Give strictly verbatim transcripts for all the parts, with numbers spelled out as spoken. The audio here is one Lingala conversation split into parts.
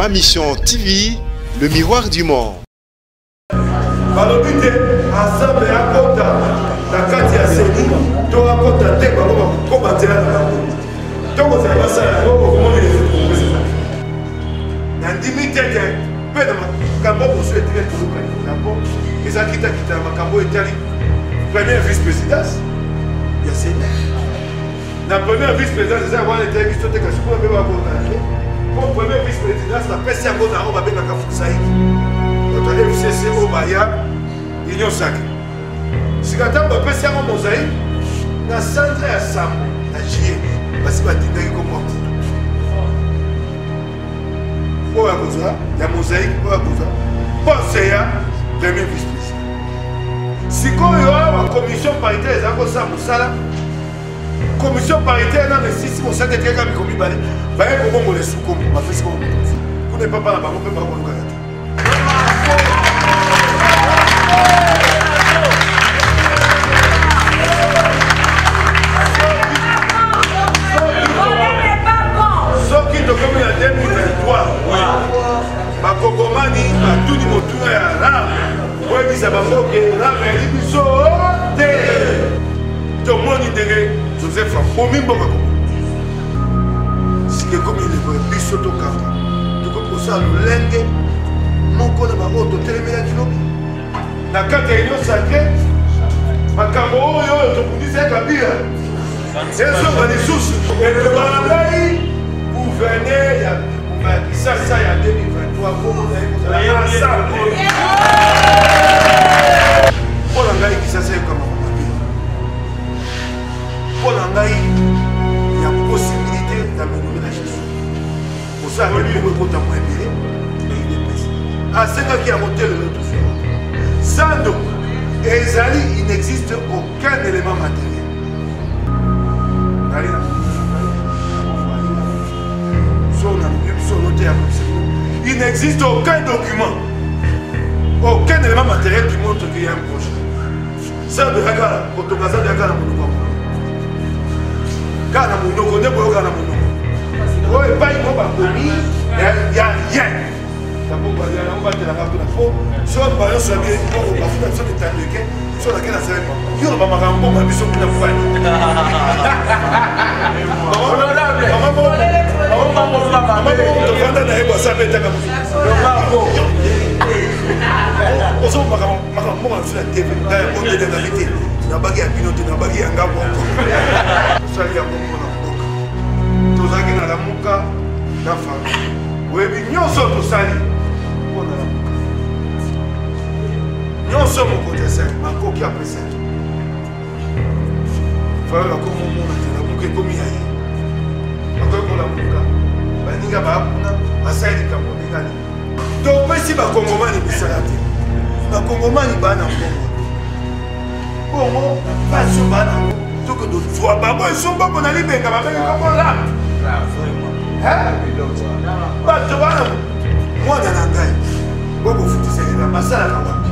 Ma Mission T V, le miroir du monde. balobite ensemble ya kota na kati ya seni to akota te bango bakobatela na bango toko za basala yango komona les na ndimi tete pe na makambo boso etike tuluka nabo eza kita kita makambo etali premier vice présidence ya seni na premier vice présidence eza wana etali biso te kasi ko be bakona pour premier vice présidence na pesi yango na oba bengaka fusaiki notre F C C Obaya Union Sacrée. Si quand on peut faire un mosaïque, dans le centre de l'Assemblée, dans le J E, parce que tu as comme moi. Pour la cause, il y a mosaïque, pour la cause. Pensez à premier vice-président. Si on y a une commission paritaire, il y a ça, Moussala. Commission paritaire, non, mais si on sait que quelqu'un est commis, il va y avoir un peu de sous-com. On va faire ce qu'on veut. Vous n'êtes pas là, on ne peut pas vous le bakongomani batuni motuna ya ram oyebisa bango ke ram eli biso te tomoni ndenge joseph akomi mboka kongo sike komi lekoya biso tokanga tokoki kosala lolenge moko na bango totelemelaki lobi na kati ya union sacré makambo oyo oyo tobundisa ya kabila ezonga lisusu elobana ngai gouverneur ya kisasa ya deux mille vingt-trois mpona ngai kisasa ekama mabe mpona ngai ya possibilité ya menome na jésus kosala moko ekota mo ebele eidepesi asengaki yango telelo tofia sando ezali il n'existe aucun élément matériel il n'existe aucun document, aucun élément matériel qui montre qu'il y a un projet. Ça de la gare, quand on va à la gare, on va gare, on va gare, on va gare, on va pas il n'y a rien. On va dire, on va dire la carte de la peau, soit on va dire, soit bien, on va faire ça de taille, soit laquelle ça va être. Il y a un maman, on va dire, on va baninga bakuna basali kamobingani topesi bakongomani bisala te bakongomani bana mbongo bongo baso bana toko dozwa bango esomba mpona libenga babengaka mpola bato bana mwana na ngai bokofutiseleka basalaka wapi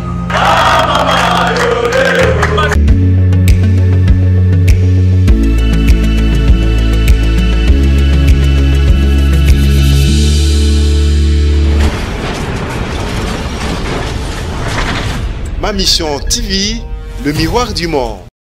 Ma Mission T V, le miroir du monde.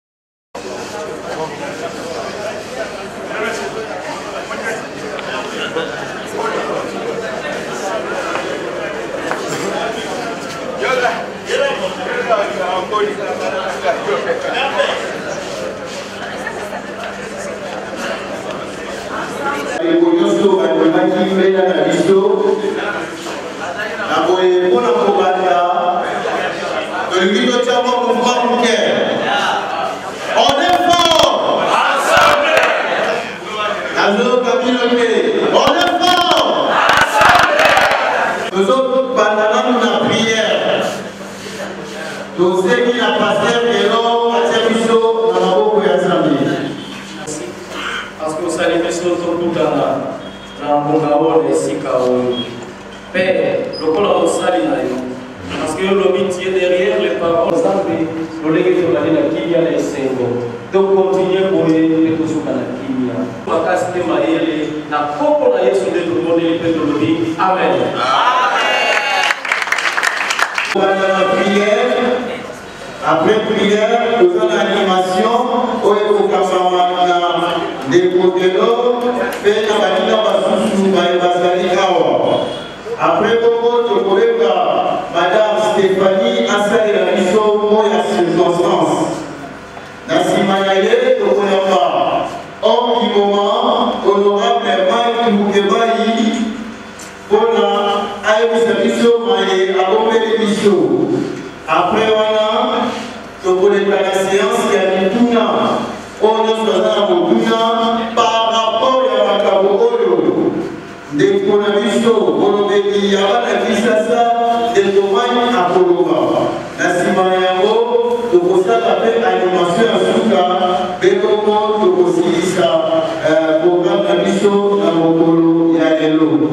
Le mouvement bancaire. On est fort. Assemblée. On est fort. Assemblée. Nous autres, pendant la prière, tous ceux qui n'ont pas servi l'homme à service dans la boue et assemblée. Parce que vous savez que c'est notre coup dans la bonne et si Père, le col a osali na yo. Parce que le métier derrière les paroles, le légué de la ligne qui vient les cinq. donc continuer boye tozoka na kimia makasi te mayele na koko na Yesu nde tomoni mpe tolobi amen. La prière, après prière, nous avons l'animation, où il faut que des modelos, fait la banina basusu, basali kawa. Après beaucoup, je connais Madame Stéphanie Assali la mission pour la circonstance. Nasimanaye, je connais pas. Homme du moment, honorable Mike Moukebaï, pour la mission, après voilà, je voulais faire la séance qui a dit tout là. On est par rapport à la Kaboolo. Des conditions, on a dit il y a la Kisasa, des domaines à Kolova. La Simayamo, le constat d'appel animation à Souka, Békomo, le Kossilisa, programme de mission à Mokolo, Yaelo.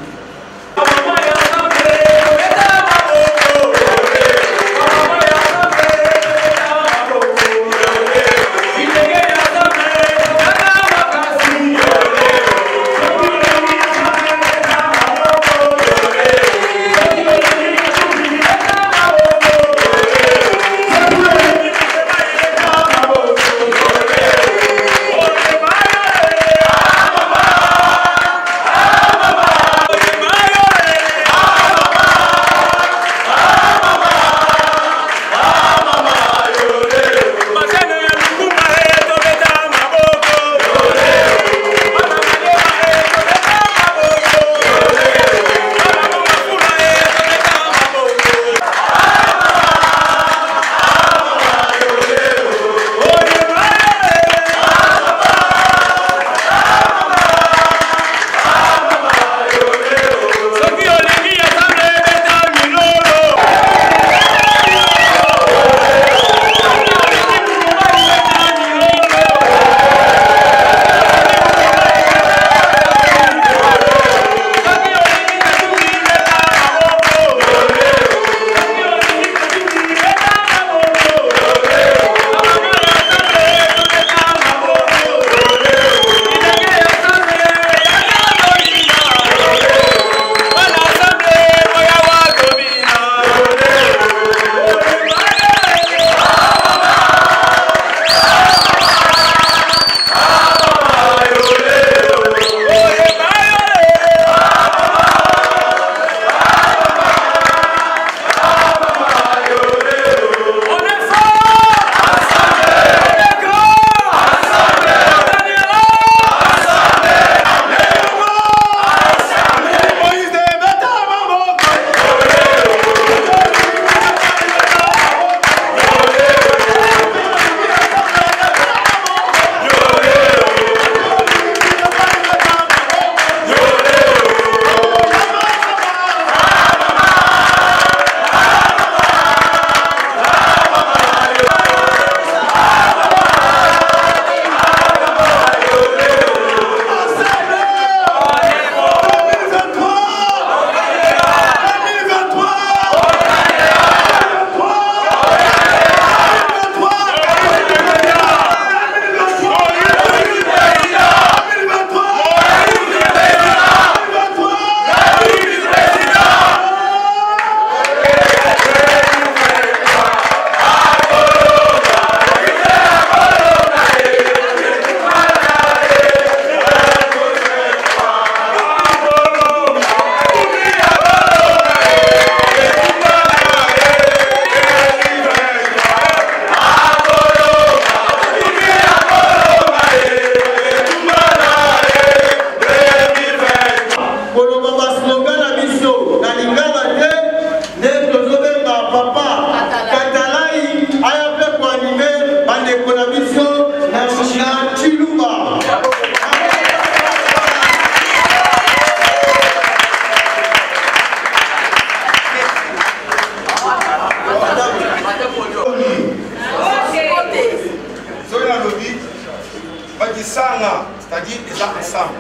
Badisanga, c'est-à-dire les ensemble.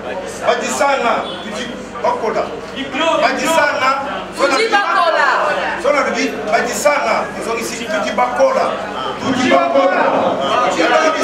Badisanga, tu dis Bakola. Badisanga, tu dis Bakola. Son ami, Badisanga, ils ont ici, tu dis Bakola. Tu dis Bakola.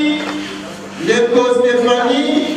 Ndeko Stéphanie.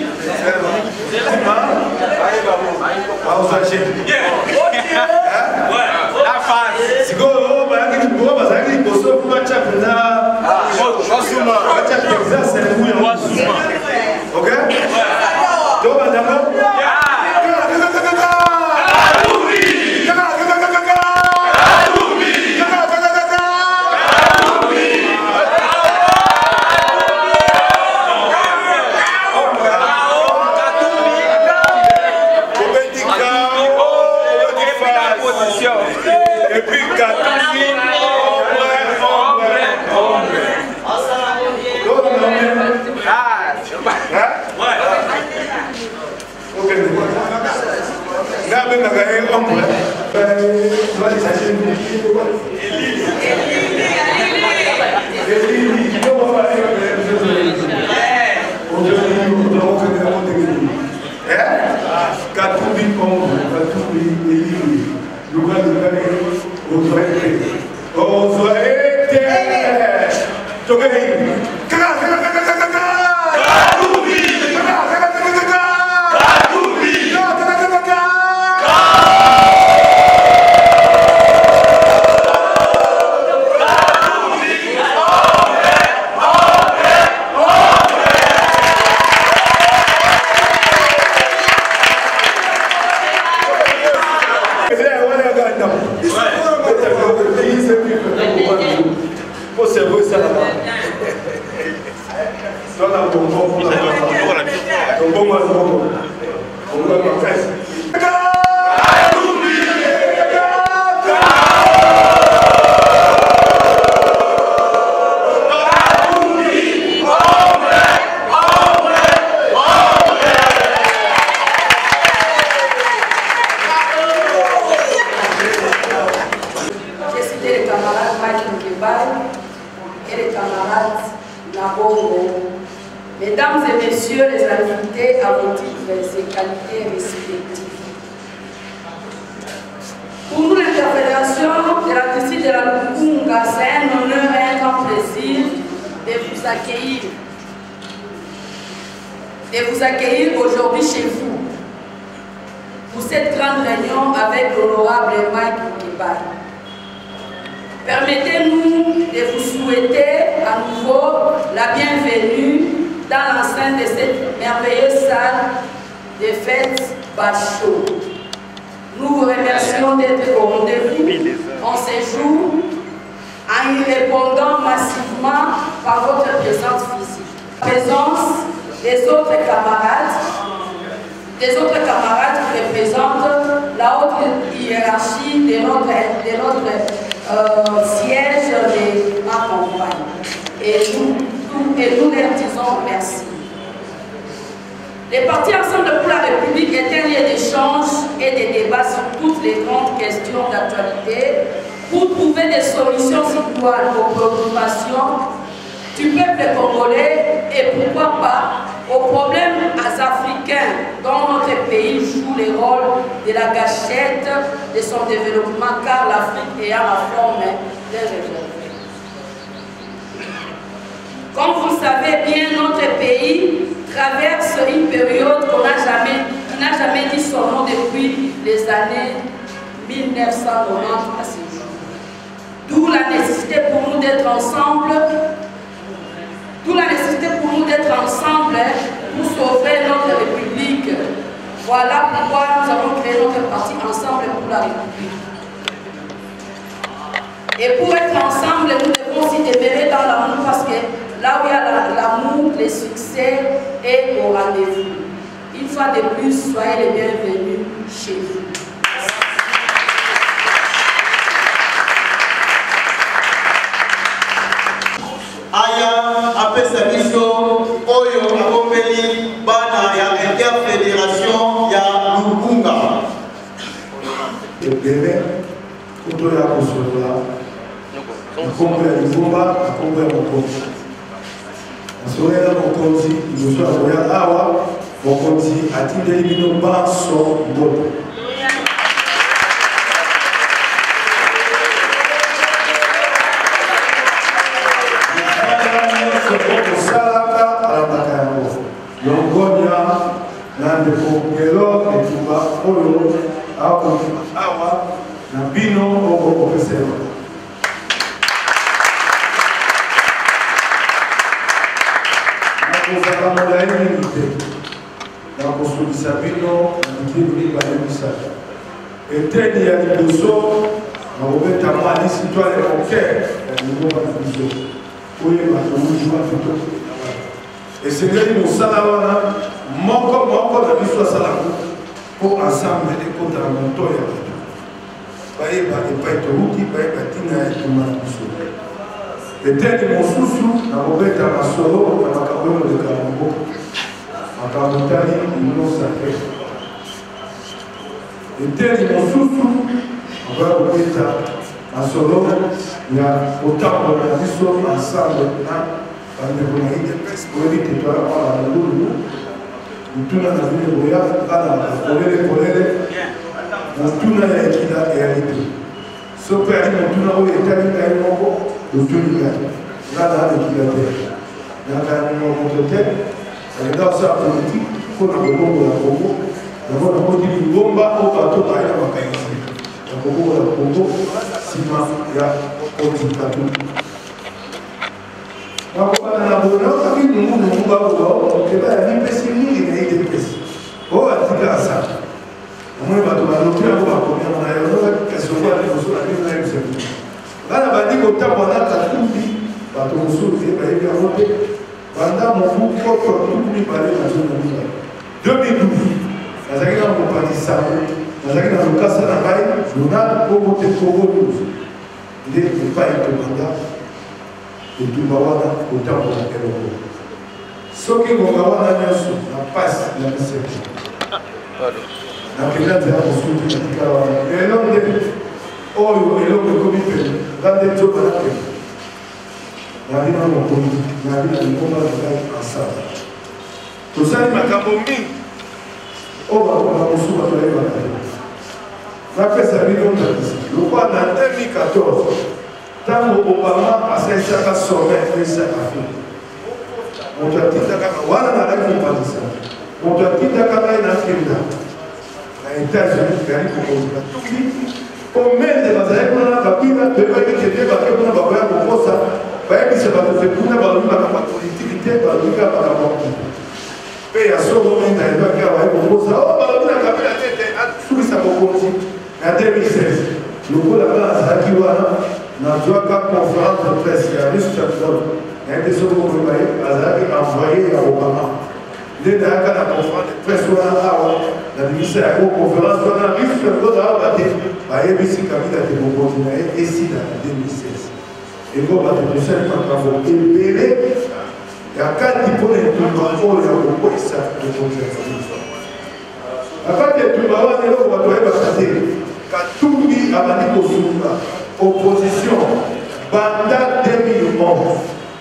Et puis Katumbi, Mesdames et messieurs les invités à vos titres et qualités respectives. Pour nous, l'interpellation de la district de la Lukunga, c'est un honneur et un grand plaisir de vous accueillir. De vous accueillir aujourd'hui chez vous pour cette grande réunion avec l'honorable Mike Mukeba. Permettez-nous de vous souhaiter à nouveau la bienvenue dans l'enceinte de cette merveilleuse salle de fêtes Bachot. Nous vous remercions d'être au rendez-vous en ce jour en y répondant massivement par votre présence physique. La présence des autres camarades, des autres camarades qui représentent la haute hiérarchie de notre, de notre euh, siège de ma campagne. Et nous, et nous leur disons merci. Les partis Ensemble pour la République est un lieu d'échange et de débat sur toutes les grandes questions d'actualité pour trouver des solutions citoyennes aux préoccupations du peuple congolais et pourquoi pas aux problèmes africains dont notre pays joue le rôle de la gâchette de son développement car l'Afrique ayant la forme d'un réserve. Comme vous le savez bien, notre pays traverse une période qu'on n'a jamais, qui n'a jamais dit son nom depuis les années mille neuf cent quatre-vingt-dix à ce jour. D'où la nécessité pour nous d'être ensemble, d'où la nécessité pour nous d'être ensemble pour sauver notre République. Voilà pourquoi nous avons créé notre parti Ensemble pour la République. Et pour être ensemble, nous devons aussi demeurer dans l'amour parce que là où il y a l'amour, le succès est au rendez-vous. Une fois de plus, soyez les bienvenus chez vous. Aya apesa biso oyo akombeli bana ya interfédération ya Lukunga. Ebele kuto ya kosola nkombo ya Lubumba nkombo ya mokonzi asolela mokonzi liboso ya koya awa mokonzi atindeli bino banso mboto kosalaka Gonia, Nandeko, Gelo, et Tuba, Olo, Awa, Awa, Nabino, Oko, Professeur. Nakozala modèle unité. Nakosolisa bino, Nabidi, Balebisa. Et tel y a des besoins, nakobeta mwa lisitwale moke ya liboma na biso oyo bato mojuma plutôt esengeli mosala wana moko moko na biso asalango mpo ensemble ekota na moto ya bato bayeba epai touti bayeba ntina ya etuma na biso eteni mosusu nakobeta masolo na makambo oyo oleka na mboka makambo tali lino sacre eteni mosusu on va remettre à solo ya autant de la mission ensemble na bande bonaïde pour éviter toi à la lulu tout na vie boya ala kolele kolele na tuna ya kila réalité so père na tuna o etani kai moko do tuni ya na na de kila terre na ka ni mo ko terre et dans sa politique ko na bongo la bongo na bongo ko di bomba o bato ba ina makaisi Congo la Congo, Sima, ya Otitatu. Wakopana na bona, kaki nungu nungu babuwa, keba ya nipesi mingi na ide pesi. O atika asa. Mwe bato balokia ko bakomia na yo, no kasonga ni koso na bino na msebu. Bana bandiko tambo na tatumbi, bato musulu ke ba yebi amote, banda mobu ko ko tumbi bale na zona mina. deux mille douze. Nazaki na mopatisa. Nazaki na lokasa na ngai journal Congo te Congo News nde epai ekomanda etumba wana kotambola eloko soki ngonga wana nyonso na pasi na biseto nakenda nzela mosusu natikala wana lelo nde oyo eloko ekomi pene nga nde nzoba na pene nabi na mokonzi nabi na lingomba na ngai ensemble tosali makambo mingi oyo bakola mosusu bato yayebaka napesa bino ndakisa lokwa na deux mille quatorze ntango obama asaisaka sommet pesa afrika moto atindaka wana nalaki mopatisa moto atindaka ngai nakenda na états-unis yali kokozela tuki omende bazali kuna na babina toyebaki kende bake kuna bakoya kokosa bayebisa bato pe kuna balobi makambo ya politiki te balobi kaka makambo ya kuna mpe ya soko menda ebaki abaye kokosa o balobi na kabila te te asukisa bokonzi en deux mille seize, le coup là-bas, à Zakiwana, n'a pas conférence de presse, il y a juste un peu. Il y a des choses qu'on peut envoyer à Obama. Il y a une conférence de presse, il y a une conférence, il y a juste un peu d'arbre, il y a une candidat de Bobotina et ici dans deux mille seize. Et quand on va te dire, il y a quatre types de gens qui ont beaucoup ça de confiance. Après, tout le monde est là pour aller passer. Katumbi abandi kosunga opposition banda deux mille onze.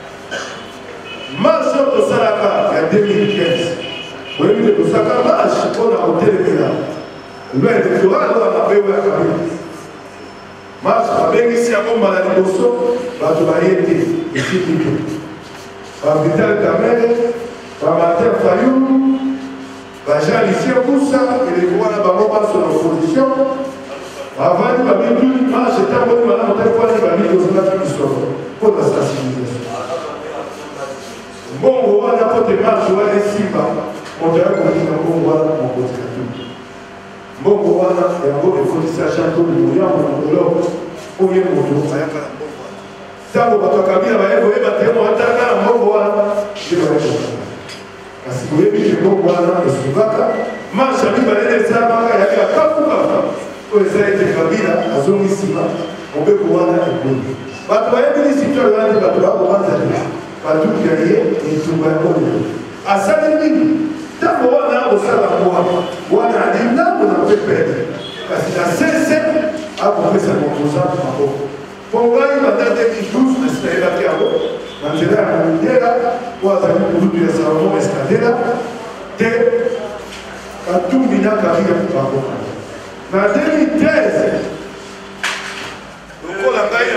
Marche de Salaka en deux mille quinze. Vous voyez que Salaka marche pour la hôtel de là. Le électoral doit m'appeler à Kabila. Marche avec ici à mon malade de Bosso, va te varier ici plutôt. Par Vital Kamel, par Martin Fayou. Jean Lucien Boussa, il est voir là-bas sur l'opposition. Avant, il m'a mis tout, moi j'étais abonné maintenant, on a fois il m'a mis dans une autre histoire pour la sensibilisation. Bon, on va n'importe quel match, on va aller Simba, on dirait qu'on dit qu'on va mon côté. Bon, on va là, et on va faut dire à Château de Mouillant, on va là, pour y aller mon tour, ça y est, ça on va te caminer, on va y aller, on va te caminer, on va te caminer, on va te caminer. Kasi kuyebi kigongo wana esubaka masha bibalele sabaka yaka kafuka ko ezaite kabila azongisima obeko wana ekonde bato bayebi sitolo wana bato bako banza bato kiaye etumba oyo asali mingi tambo wana osala kwa wana alinda na pepe kasi na sese akopesa kompoza maboko pongai banda deux mille douze na sitaela kiabo na nzela ya mondela po azali kududu ya salomon escadela te katumbi na kabila bango na deux mille treize lokola ngai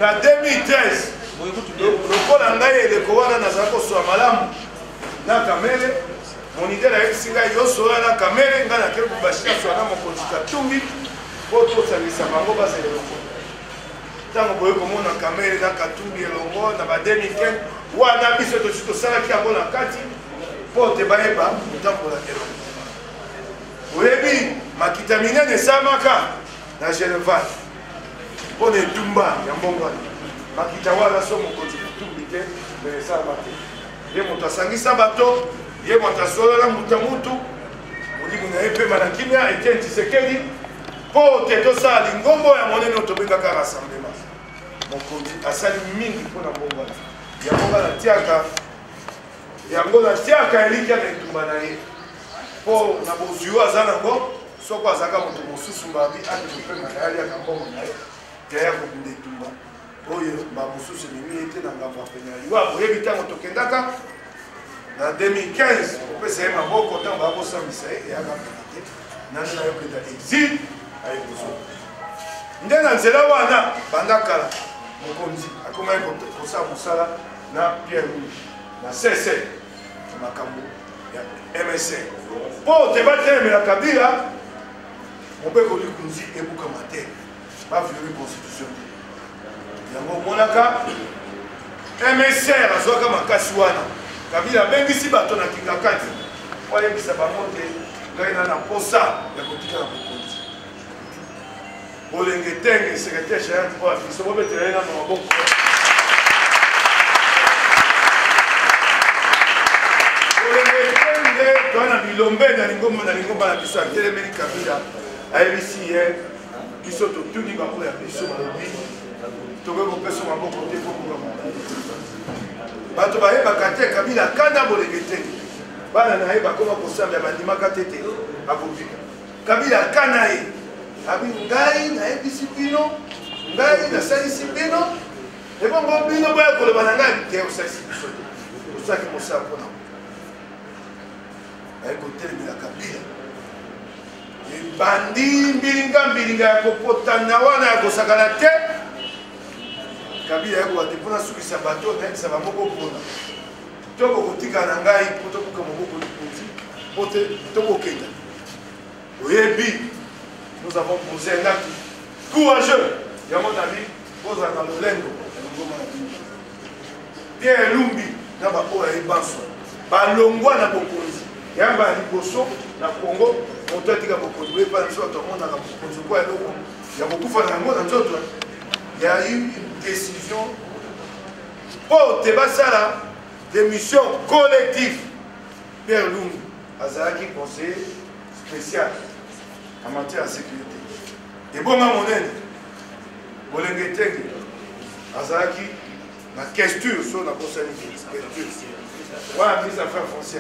na deux mille treize lokola ngai eleko wana nazala kosola malamu na kamere moniteur ayebisi ngai yosola na kamere ngai nakei kobashi nasola na mokonzi katumbi mpo tosangisa bango bazala eloko ntango boye komona kamere na katumbi elongo na ba deux mille quinze wana biso tosi tosalaki yango na kati mpo te bayeba kotambola elongo oyebi makita minene esamaka na Genevale mpo na etumba ya mbongo wana makita wana so mokonzi kutumbi te me esalama te ye moto asangisa bato ye moto asolola mutu mutu molimo na ye pema na kimia Etienne Tshisekedi mpo te tosala lingombo ya monene oyo tobengaka rassemblement mokonzi asali mingi mpo na mbongo wana yango nga natiaka yango natiaka elikya na etumba na ye mpo na bozwi oyo aza nango soko azalaka moto mosusu mbabi ati mopema na ye aliaka mbongo na ye te ya kobunda etumba oyo bamosusu ememi ye te na ngambo ya pene ya liwa boyebi ntango tokendaka na deux mille quinze kopesa ye maboko ntango bakosambisa ye eyaka pene te nani nayokenda exil ayekozo nde na nzela wana banda kala mokonzi akomaki kosala mosala na Pierre Lumbi na C C makambo ya M S C mpo te batelemela Kabila mobeko likunzi ebukama te bavioli constitution te yango omonaka M S C azwaka makasi wana Kabila abengisi bato na kingakati po ayebisa bango te ngai na na posa ya kotika na mokonzi olenge tenge secrétaire général mpo ya biso bobetela ye nano maboko olenge tenge toa na bilombe na lingomba na lingomba na biso atelemeli Kabila ayebisi ye biso totuni bango ya biso balobi tokoki kopesa maboko te mpo kokama bato bayebaka te Kabila kanda bolenge tenge bana na ye bakoma kosambela bandimaka te te bakobika Kabila kana ye abi ngai nayebisi bino ngai nasalisi bino ebongo bino boya koloba na ngai te osalisi biso te osalaki mosala mpona aye kotelemela Kabila ebandi mbilinga mbilinga ya kopotana wana ya kosakana te Kabila yakoba te mpona sukisa bato nayebisa bamoko mpona toko kotika na ngai mpo tobuka moboko likonzi mpo te tokokenda oyebi nous avons posé un acte courageux yango nabi kozala na lolengo ya longoma na bino Pierre Lumbi na baoyo ayebanso balongwa na bokonzi yamba ya liboso na Congo moto atika bokonzi oyebi mpana biso bato amonaka bokonzi kwa eloko ya kokufa na yango na nzoto ya eu une décision mpo te basala des missions collectives. Pierre Lumbi azalaki conseiller spécial en matière de sécurité. Et bon, ma monnaie, Bolenge Tenge azalaki na question sur la conseil de sécurité. Voilà, ministre des Affaires foncières.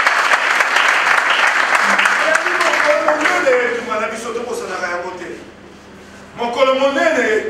Mon colonel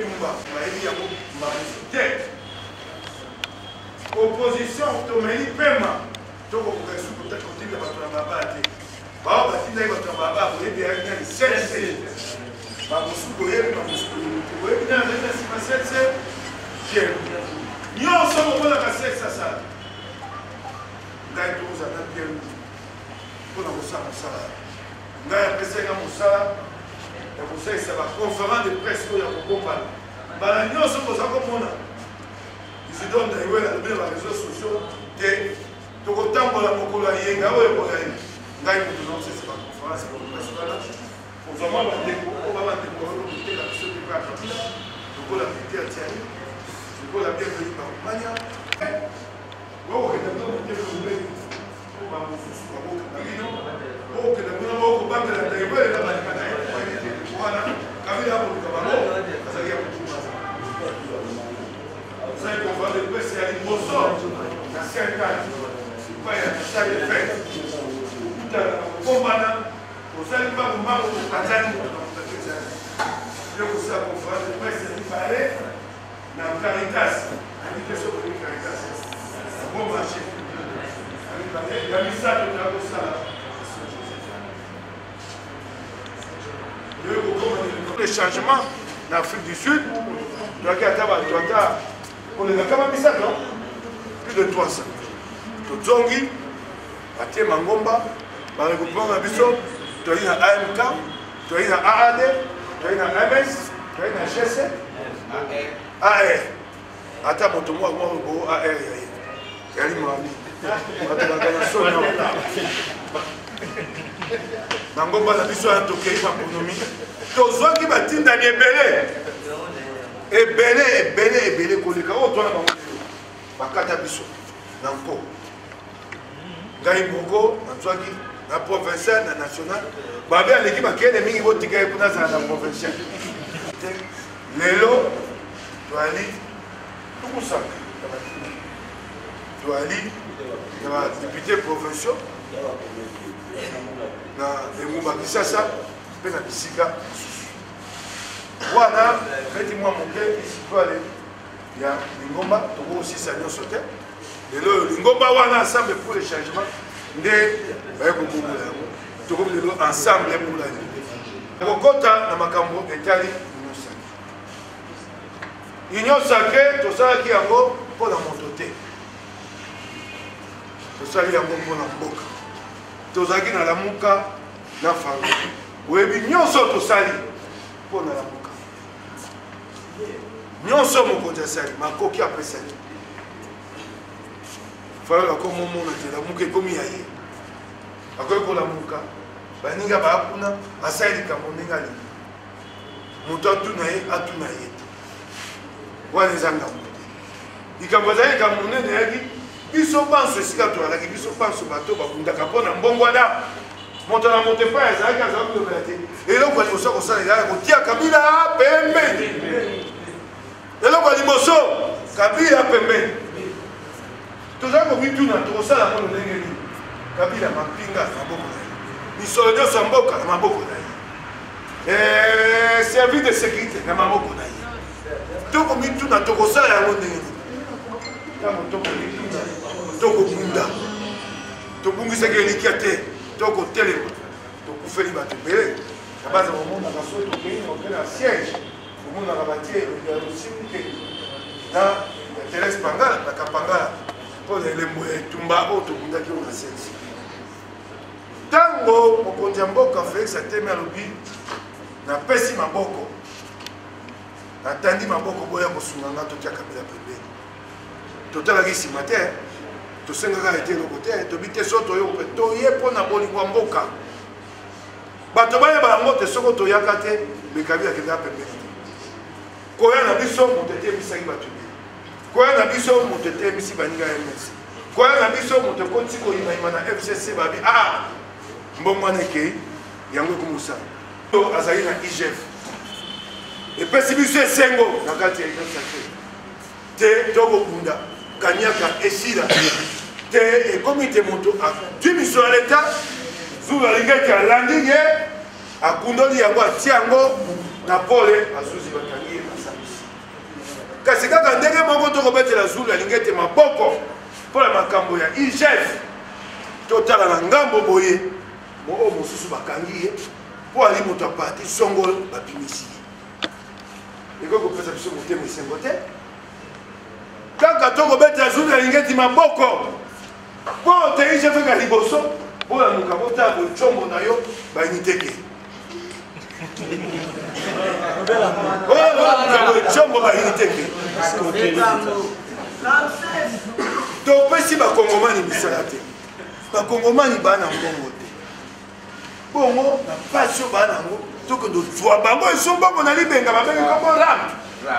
opposition tomeli pema toko kukasu kutinda bato na babate bao batinda bato na babate oyebi ayina ni sese bamosuku oyebi bamosuku oyebi na nzeta sima sese jem nyonso mokolaka sese asala ngai tokozala na Pierre Lumbi mpona kosala mosala ngai apesenga mosala ya kosalisa baconférence de presse oyo ya kokombana mbala nyonso koza komona Isidore Ndaiwe na lobi na réseaux sociaux te tokotambola mokolo ya yenga oyo ekoyai ngai moto naosesa baconférence ya presse wana kozwama bandeko oyo babandeko oyo koteka biso te kaka Kabila lokola Peter Tiani lokola bienveni bakomanya okokenda bino motema lobeni o bamosusu babokenda bino okokenda bino bokobangela Ndaiwe na balika na ye wana Kabila akoluka bango azali ya kotuma vous avez compris le presse et à l'immoso, la cinq ans, c'est pas il y a ça de fait. Tout à l'heure, combattant, vous allez pas vous marrer au Kazan, je vous sais conférence de presse et il fallait dans Caritas, à l'éducation de Caritas, un bon marché. Il a mis ça tout à l'heure, ça. Le changement en Afrique du Sud, toyaki ata bato ata koleka mamisaka plus de trois cents tozongi batie mangomba baregroupement na biso toyi na A M K toyi na A A D toyi na M S toyi na G C A R ata moto mwa mwa bo A R yaye yali mwami bato bakana sona mangomba na biso ya tokei makonomi tozwaki batindani ebele ebele ebele ebele koleka oyo twana bango bakata biso na nko ngai moko nazwaki na provincial na national babe aleki bakende mingi botika ye mpona azala na provincial lelo toali tukusaka toali na badepute provinciaux na engumba kisasa mpe na bisika mosusu wana neti mwa moke histoire ya lingomba tokosisa nyonso te lelo lingomba wana ensemble pour le changement nde baye kobongola yango tokomi lelo ensemble pour la kokota na makambo etali union sacré tosalaki yango mpo na moto te tosali yango mpo na mboka tozalaki na lamuka na fango oyebi nyonso tosali mpo na lamuka nyonso mokonzi asali makoki apesaki falola komomona te lamuka ekomi ya ye akoki kolamuka baninga baya kuna asali likambo ndenge alingi moto atuna ye atuna ye te wana eza ngambo te likambo ezali likambo monene yaki biso banso esika toyalaki biso banso bato babundaka mpo na mbongo wana moto na moto epai ezalaki azalaki kolobela te eloko ya liboso kosalela ya kotia kabila pembeni eloko ya liboso kabila pembeni tozalaki komituna tokosala yango ndenge nini kabila mapinga na maboko na ye misolo nyonso ya mboka na maboko na ye service de sécurité na maboko na ye tokomituna tokosala yango ndenge nini ntango tokomituna tokobunda tobungisaki elikia te tokotelema tokufeli bato ebele na baza komonaka so tokei oke na siège komonaka batie elosimuke na Thérèse Pangala na Kapangala mpo na elembo ya etumba oyo tobundaki oyo na sensi ntango mokonzi ya mboka Félix atemi alobi napesi maboko natandi maboko boya kosunga nga totia kabila pembeni totalaki nsima te tosengaka ete eloko te tobi te so toyo mpe toye mpo na bolingo ya mboka bato bayeba yango te soko toyaka te bekabila akendaka pembeni te koya na biso moto etemisaki bato ebele koya na biso moto etemisi baninga ya M S koya na biso moto ekoti koyimayima na F C C babi a mbongo wana ekei yango ekomosala to azali na I G F epesi biso esengo na kati ya union sacré te tokobunda kanyaka esila te ekomi te moto atui miso ya leta zulu alingaki alandi ye akundoli yango atia yango na pole azuzi bakangi ye basambisi kasi kaka ndenge moko tokobetela zulu alingi ete maboko mpo na makambo ya I G F totala na ngambo boye moo mosusu bakangi ye mpo ali moto apati songolo bapimisi ye ekoki kopesa biso motema esengo te kaka tokobetela zulu alingi ete maboko mpo te I G F eka liboso mpo na nuka botala bochombo na yo bainiteke bochombo bainiteke topesi bakongomani misala te bakongomani baa na mbongo te bongo na pasi oyo baa nango tokende ozwa bango esombongo na libenga babengi kombo rame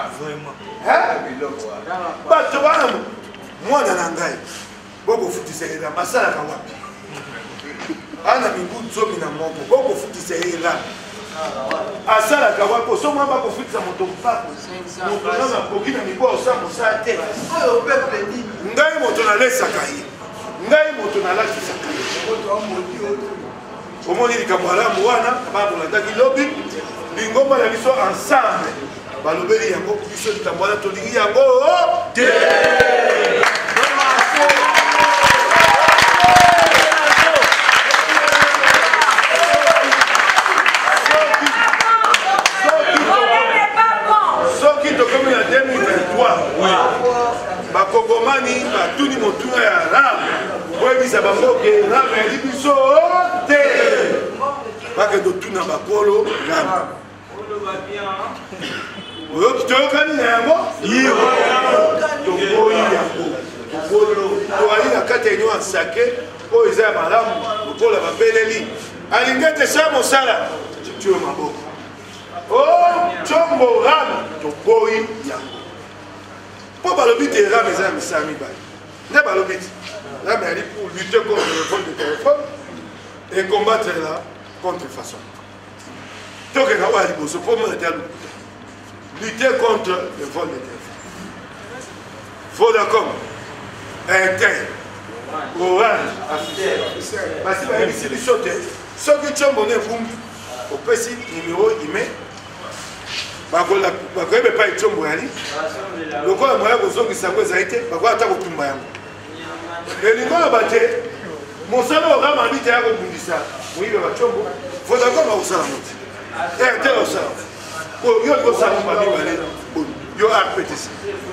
bato baa na mwana na ngai bokofutisa yela basalaka wapi ana mibu zomi na moko bokofutisa yela asalaka wapi osomwa bakofutisa moto mpako moto nana koki na mibu osa mosala te ngai moto nalesaka ye ngai moto nalakisaka ye omoni likambo alamu wana babolandaki lobi lingomba na biso ensemble balobeli yango biso likambo wana tolingi yango te soki tokomi na bakongomani batuni motuna ya rame oyebisa bango ke rame yali biso te bake totuna bakolo rame oyoki toyokani na yango toboyi yango toali na kati ya union ya sake oyo eza ya malamu lokola babeleli alingi ete sa mosala tuyo maboko o combo rame toboyi yango mpo balobi te rame eza ya misala mibale nde balobi te rame yali pour lutter contre le vol de téléphone et combattre la contrefaçon tokeka oyo ya liboso mpo mona te ya lokuta lutter contre le vol de téléphone Vodacom Intel Orange basi bayebisi biso te soki combo na ebungi opesi numero ime bakoyeba epai combo yali lokola moya kozongisa yango ezali te bakoya ata kotumba yango elingo loba te mosala okamandi te ya kobundisa moyibe bacombo Vodacom akosala ngo te Intel akosala yo likosala ngo mabibale yo R P T C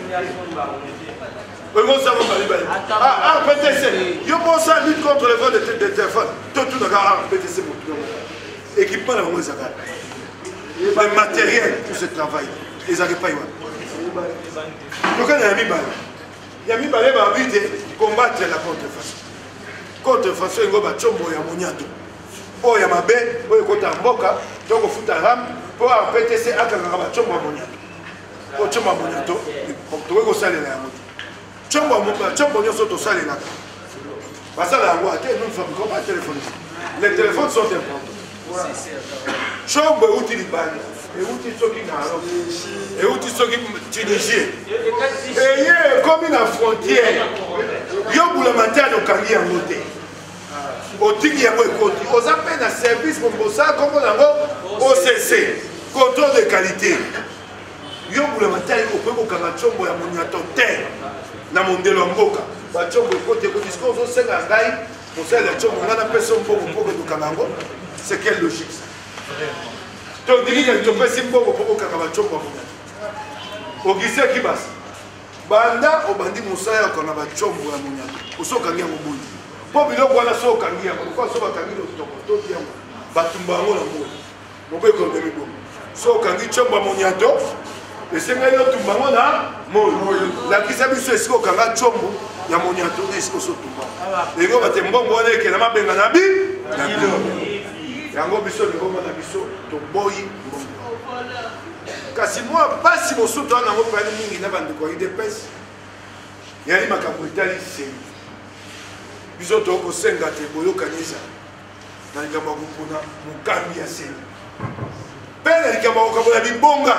Ah, R P T C, yo pense à lutte contre le vol de téléphone. Tout tout d'accord, R P T C, équipement, la mauvaise affaire. Le matériel pour ce travail, ils n'arrivent pas y voir. Donc, il y a mis balai. Il y a mis balai, il va vite combattre la contrefaçon. Contrefaçon, il va chombo ya moniato. Oh, il y a ma baie, oh, il y a kota mboka, donc il faut un ram pour R P T C, à Kakaba chombo ya moniato. Oh, chombo ya moniato, tu veux qu'on s'aille là. Chombo chombo nyonso tosalelaka basala yango ate nous ne fabriquons pas de téléphone. Les téléphones sont importants. Chombo euti libani euti soki Maroc euti soki Tunisie eye ekomi na frontière yobula matériel okangi yango te otiki yango ekoti oza mpe na service mosala kombo nango O C C contrôle de qualité yobula matériel okoki kokanga chombo ya moniato te na mondelo ya mboka bachombo ekote ekoti siko ozosenga ngai mosala ya chombo ngai napesa mbongo mpo kokanga yango c'est quelle logique ça tondiki kati topesi mbongo mpo kokanga bachombo ya moniato okiseki basi banda obandi mosala ya kokanga bachombo ya moniato oso okangi yango boyi mpo biloko wana so okangi yango lokola so bakangi lotoko toti yango batumba yango na moi mobeko ndemi bongo so okangi chombo ya moniato esengai otumba yango na moi lakisa biso esika okanga chombo ya moniato na esika osotumba lelo bate mbongo wana ekela mabenga na bi na bilo yango biso libongo na biso toboyi mbongo kasi mwa pasi mosusu wana yango pali mingi na bandeko ya U D P S yali makambo etali seni biso tokosenga te boyokani ezala na likambo ya kopona mokambi ya seni mpe na likambo ya kokambola bibonga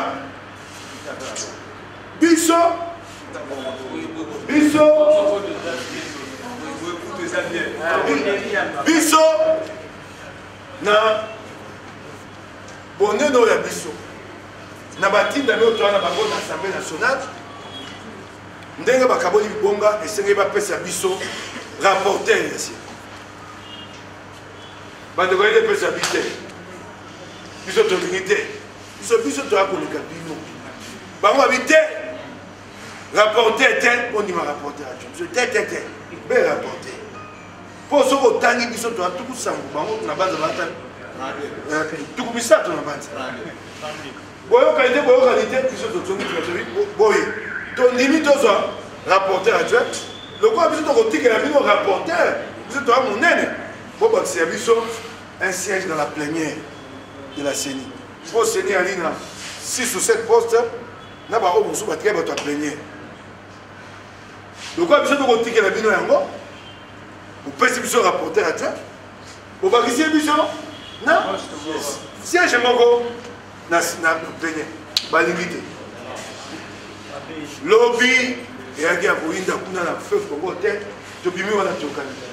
biso biso biso na boneno ya biso na batinda oyo toa na bango na assemblée nationale ndenge bakaboli bibonga esengeli bapesa biso rapporteur ya sien bandeko yede pesa bite biso tolingi te biso biso toya koleka bino bango babi te rapporteur te ondima rapporteur aco biso te te te be rapporteur mpo soki otangi biso toya tuku sango bango na banza batani tuku misato na banza boyokani te boyokani te biso tozongi toatobi boye tondimi tozwa rapporteur adjoint lokola biso tokotikela bino rapporteur biso toya monene bobakisa ya biso un siège dans la plénière de la C E N I mpo C E N I ali na six ou sept postes na baoyo mosusu batika bato ya plénière lokola biso tokotikela bino yango bopesi biso rapporteur adjoint bobakisi ye biso na siège moko na plénière balingi te lobi eyaki ya koyinda kuna na feu kongo te tobimi wana toyokani te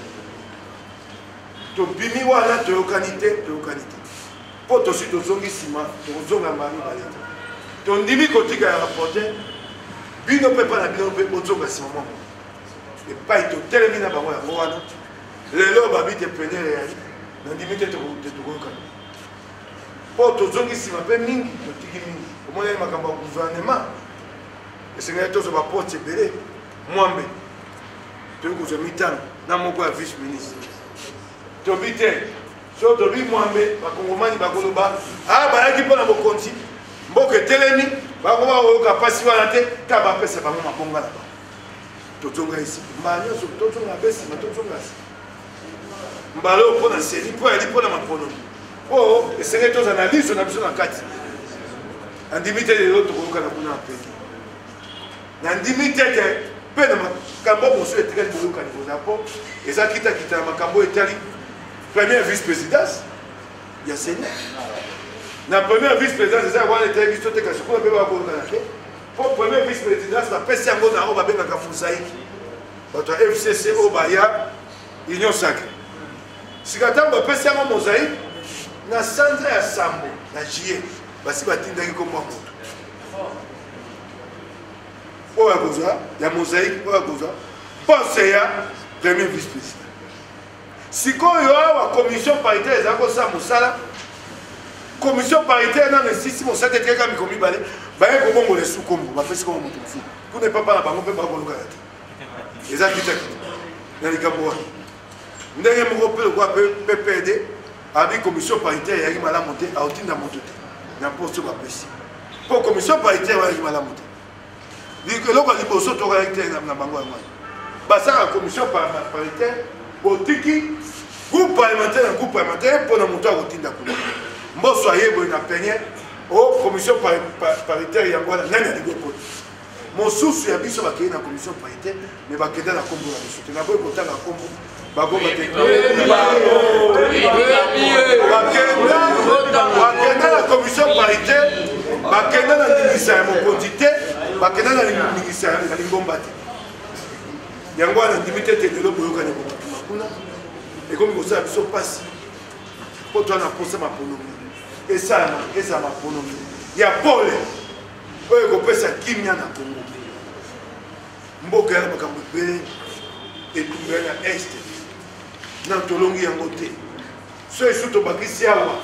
tobimi wana toyokani te toyokani te mpo tosi tozongi nsima tokozonga mami bale te tondimi kotika ya rapporteur bino mpe mpa na bino mpe bozonga nsima moko epai totelemi na bango yango wana lelo babi te plénière eyali nandimi te tokoyokani mpo tozongi nsima mpe mingi totiki mingi omonani makambo ya gouvernement esengeli tozwa baposte ebele mwambe tobi kozwa mitano na moko ya vice ministre tobi te so tobi mwambe bakongomani bakoloba a bayaki mpo na bokonzi mboka etelemi bakoba koyoka mpasi wana te ka bapesa bango mabonga na bango tozonga esi mbala nyonso tozonga besima tozonga si mbala oyo mpo na seni mpo yali mpo na maponomi oyo esengeli tozala na liso na biso na kati nandimi te lelo tokoyokana kuna na peni nandimi te te mpe na makambo mosusu etikali boyokani koza mpo eza kitakita na makambo etali première vice présidence ya seni na première vice présidence eza wana etali biso te kasi kuna mpe bakoyokana te mpo première vice présidence bapesi yango na oyo babengaka mosaïque bato ya F C C oyo baya union sacré sika ntango bapesi yango mosaïque na sanza ya sambo na juillet basi batindaki komwa moto oyo akozwa ya mosaïque oyo akozwa poste ya premier vice président sikoyo awa commission paritaire eza kosala mosala commission paritaire nano esisi mosala etikaka mikolo mibale baye kobongola esu kombo bapesi kombo moto mosusu kuna epapa na bango mpe bakolokaka te eza kitakita na likambo wana ndenge moko mpe lokwa P P D abi commission paritaire yaki malamu te aotinda moto te na poste oyo bapesi mpo commission paritaire wayaki malamu te eloko liboso tokayaki te na bango yango basalaka commission paritaire botiki groupe parlementaire na groupe parlementaire mpo na moto akotinda kuna mboso ayeboye na penye o commission paritaire yango wana nani alingi okota mosusu ya biso bakei na commission paritaire me bakenda na nkombo ya biso te naboyi kotanga nkombo bakoma te bakenda na commission paritaire bakenda na ndingisa ya mokonzi te bakenda na ndingisa ya lingomba te yango wana ndimi te te lelo boyokani kokatuma kuna ekomi kosala biso mpasi mpo twana mposa maponomi esalama ezala maponomi ya pole oyo ekopesa kimia na kongo mboka yana makambo ebele etumbeli na este na tolongi yango te so esu tobakisi awa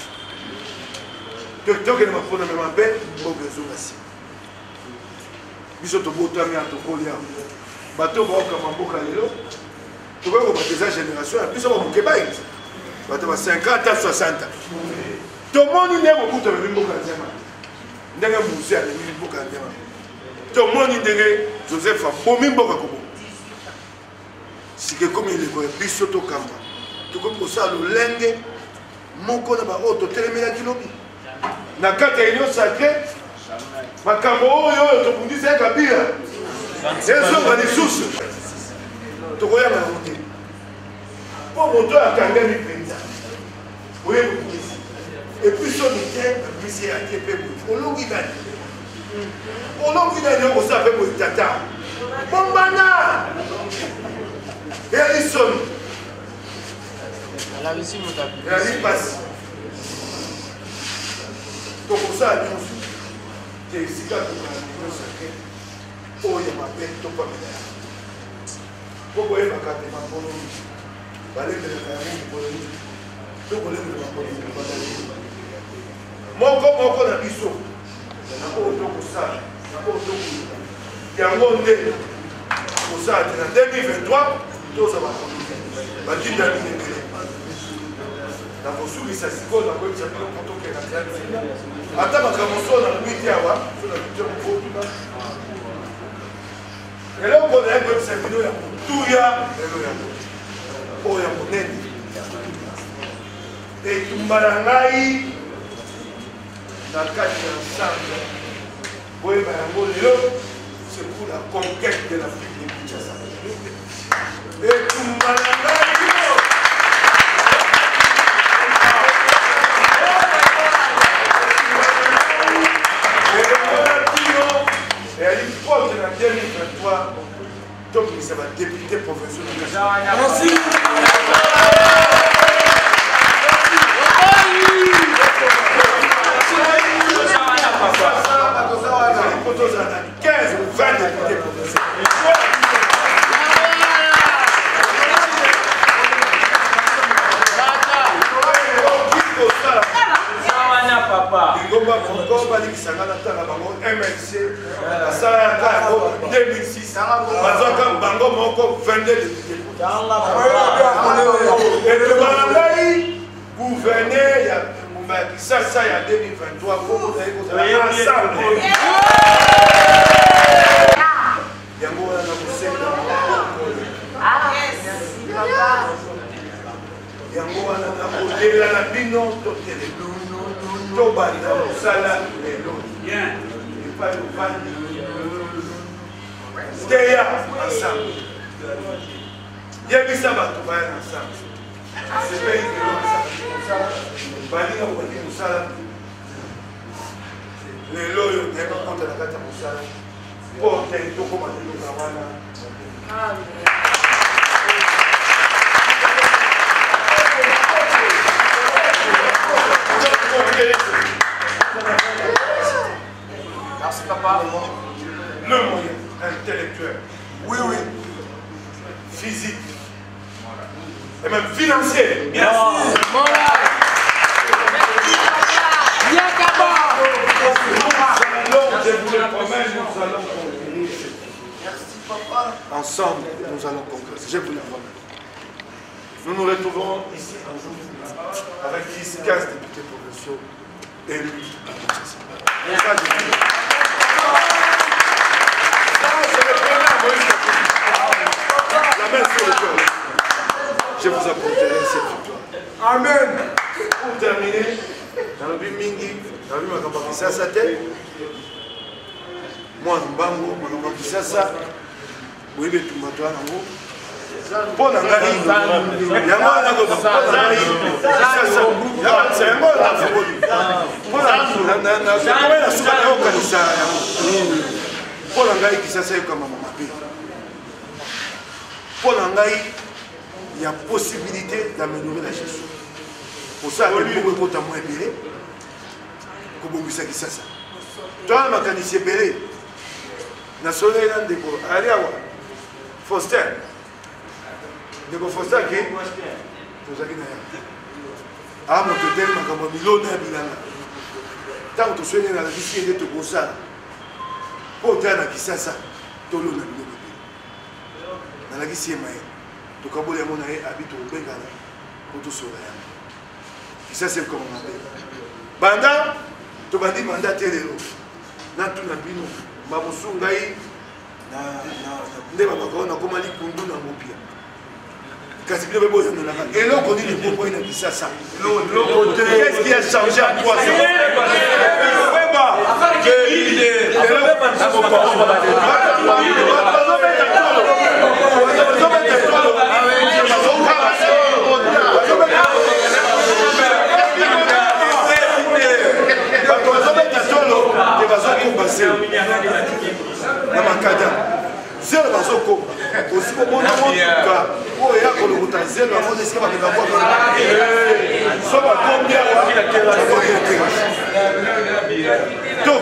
tokende maponami mabe mboka ezonga nsima biso tobotami ya tokoli awa bato baokama mboka lelo tokoki kobapesa génération ya biso bamoke bayengi bato ba cinquante à soixante tomoni ndenge mokuta bemi mboka ya nzema ndenge musi amemi mboka ya nzema tomoni ndenge joseph abomi mboka kobo sike komi eleko ya biso tokamba tokomi kosala lolenge moko na baoyo totelemelaki lobi na kati ya union sacré makambo oyo oyo tobundisa ya kabila ezonga lisusu tokoyanga yango te mpo moto akangami mpenza oyebokisi epuis soni te bamisi ate mpe boye olongi nani olongi nani okosala mpe boye tata bombana eyali soni eyali mpasi tokosala nyonso te esika tokaasake oyo mabe topamela yango po boyebaka te maponomi balembelaka yango mokolomi tokolembela maponomi moko moko na biso na oyo tokosala na oyo tokoyoka yango nde kosala te na deux mille vingt-trois toza maponomi batindami ndengele na kosulisa sikoyo na koyebisa bino mpo tokenda tiana ata makambo so na lobiti awa so na bito mokotuna eloko na ye koyebisa bino ya motuya lelo yango oyo ya monene etumba na ngai na kati ya nsango boyeba yango lelo c'est pour la conquête de l'Afrique de Kinshasa etumba na ngai et à l'époque de la deux mille vingt-trois, donc il s'est député professionnel. Merci. quinze ou vingt députés professionnels. Papa. bango balikisanga na tanga bango M L C basalaka yango deux mille six bazwaka bango moko vingt-deux députés etobana ngai gouverneur ya Kisasa ya deux mille vingt-trois kozala ensemble yango wana na kosenga yango wana na kolela na bino totele tobanda mosala lelo epai ovandi teya ensemble yebisa bato baya na ensemble sepei lelo mosala balinga kokoki mosala lelo oyo nayeba kota na kati ya mosala mpo te tokoma liloka wana Merci papa. Le moyen intellectuel, oui, oui, physique, et même financier. Merci. Bien d'abord. Je vous le promets, nous allons conquérir. Merci papa. Ensemble, nous allons conquérir. Je vous le promets. Nous nous retrouvons ici un jour avec dix, quinze députés provinciaux élus à Kinshasa. Ça, je vous le la main sur le cœur. Je vous apporterai cette victoire. Amen. Pour terminer, dans le but mingi, dans le but de Kisasa, moi, Mbango, moi, Kisasa, oui, mais tout le monde, pour la galerie, il y a un peu de pour la galerie qui s'asseye comme un mapé. Pour la galerie, il y a possibilité d'améliorer la gestion. Pour ça, il y a beaucoup de moins épelé. Comme on dit ça. Toi, ma canisse épelée, na soleil dans des cours. Allez à voir. Foster. Ndeko Foster qui tozali na ya. Ah, mon totel makambo milona bilanga. Tant que soyez na bisi ende to kosala. Po tana Kisasa tolo na biloko. Na la kisi emaye. To kabola mona e habito bengana. Po to sola ya. Kisasa c'est comme on appelle. Banda to bandi mandat telelo. Na tuna bino ba musungai na na ndeba bakona koma likundu na mopia. Kasi bien beau dans la et là on dit les propos il a dit ça ça qu'est-ce qui a changé à toi ça zéro bazoko aussi pour mon amour pour ya ko le buta zéro avant de se ba ka kwa so ba combien wa kila kila donc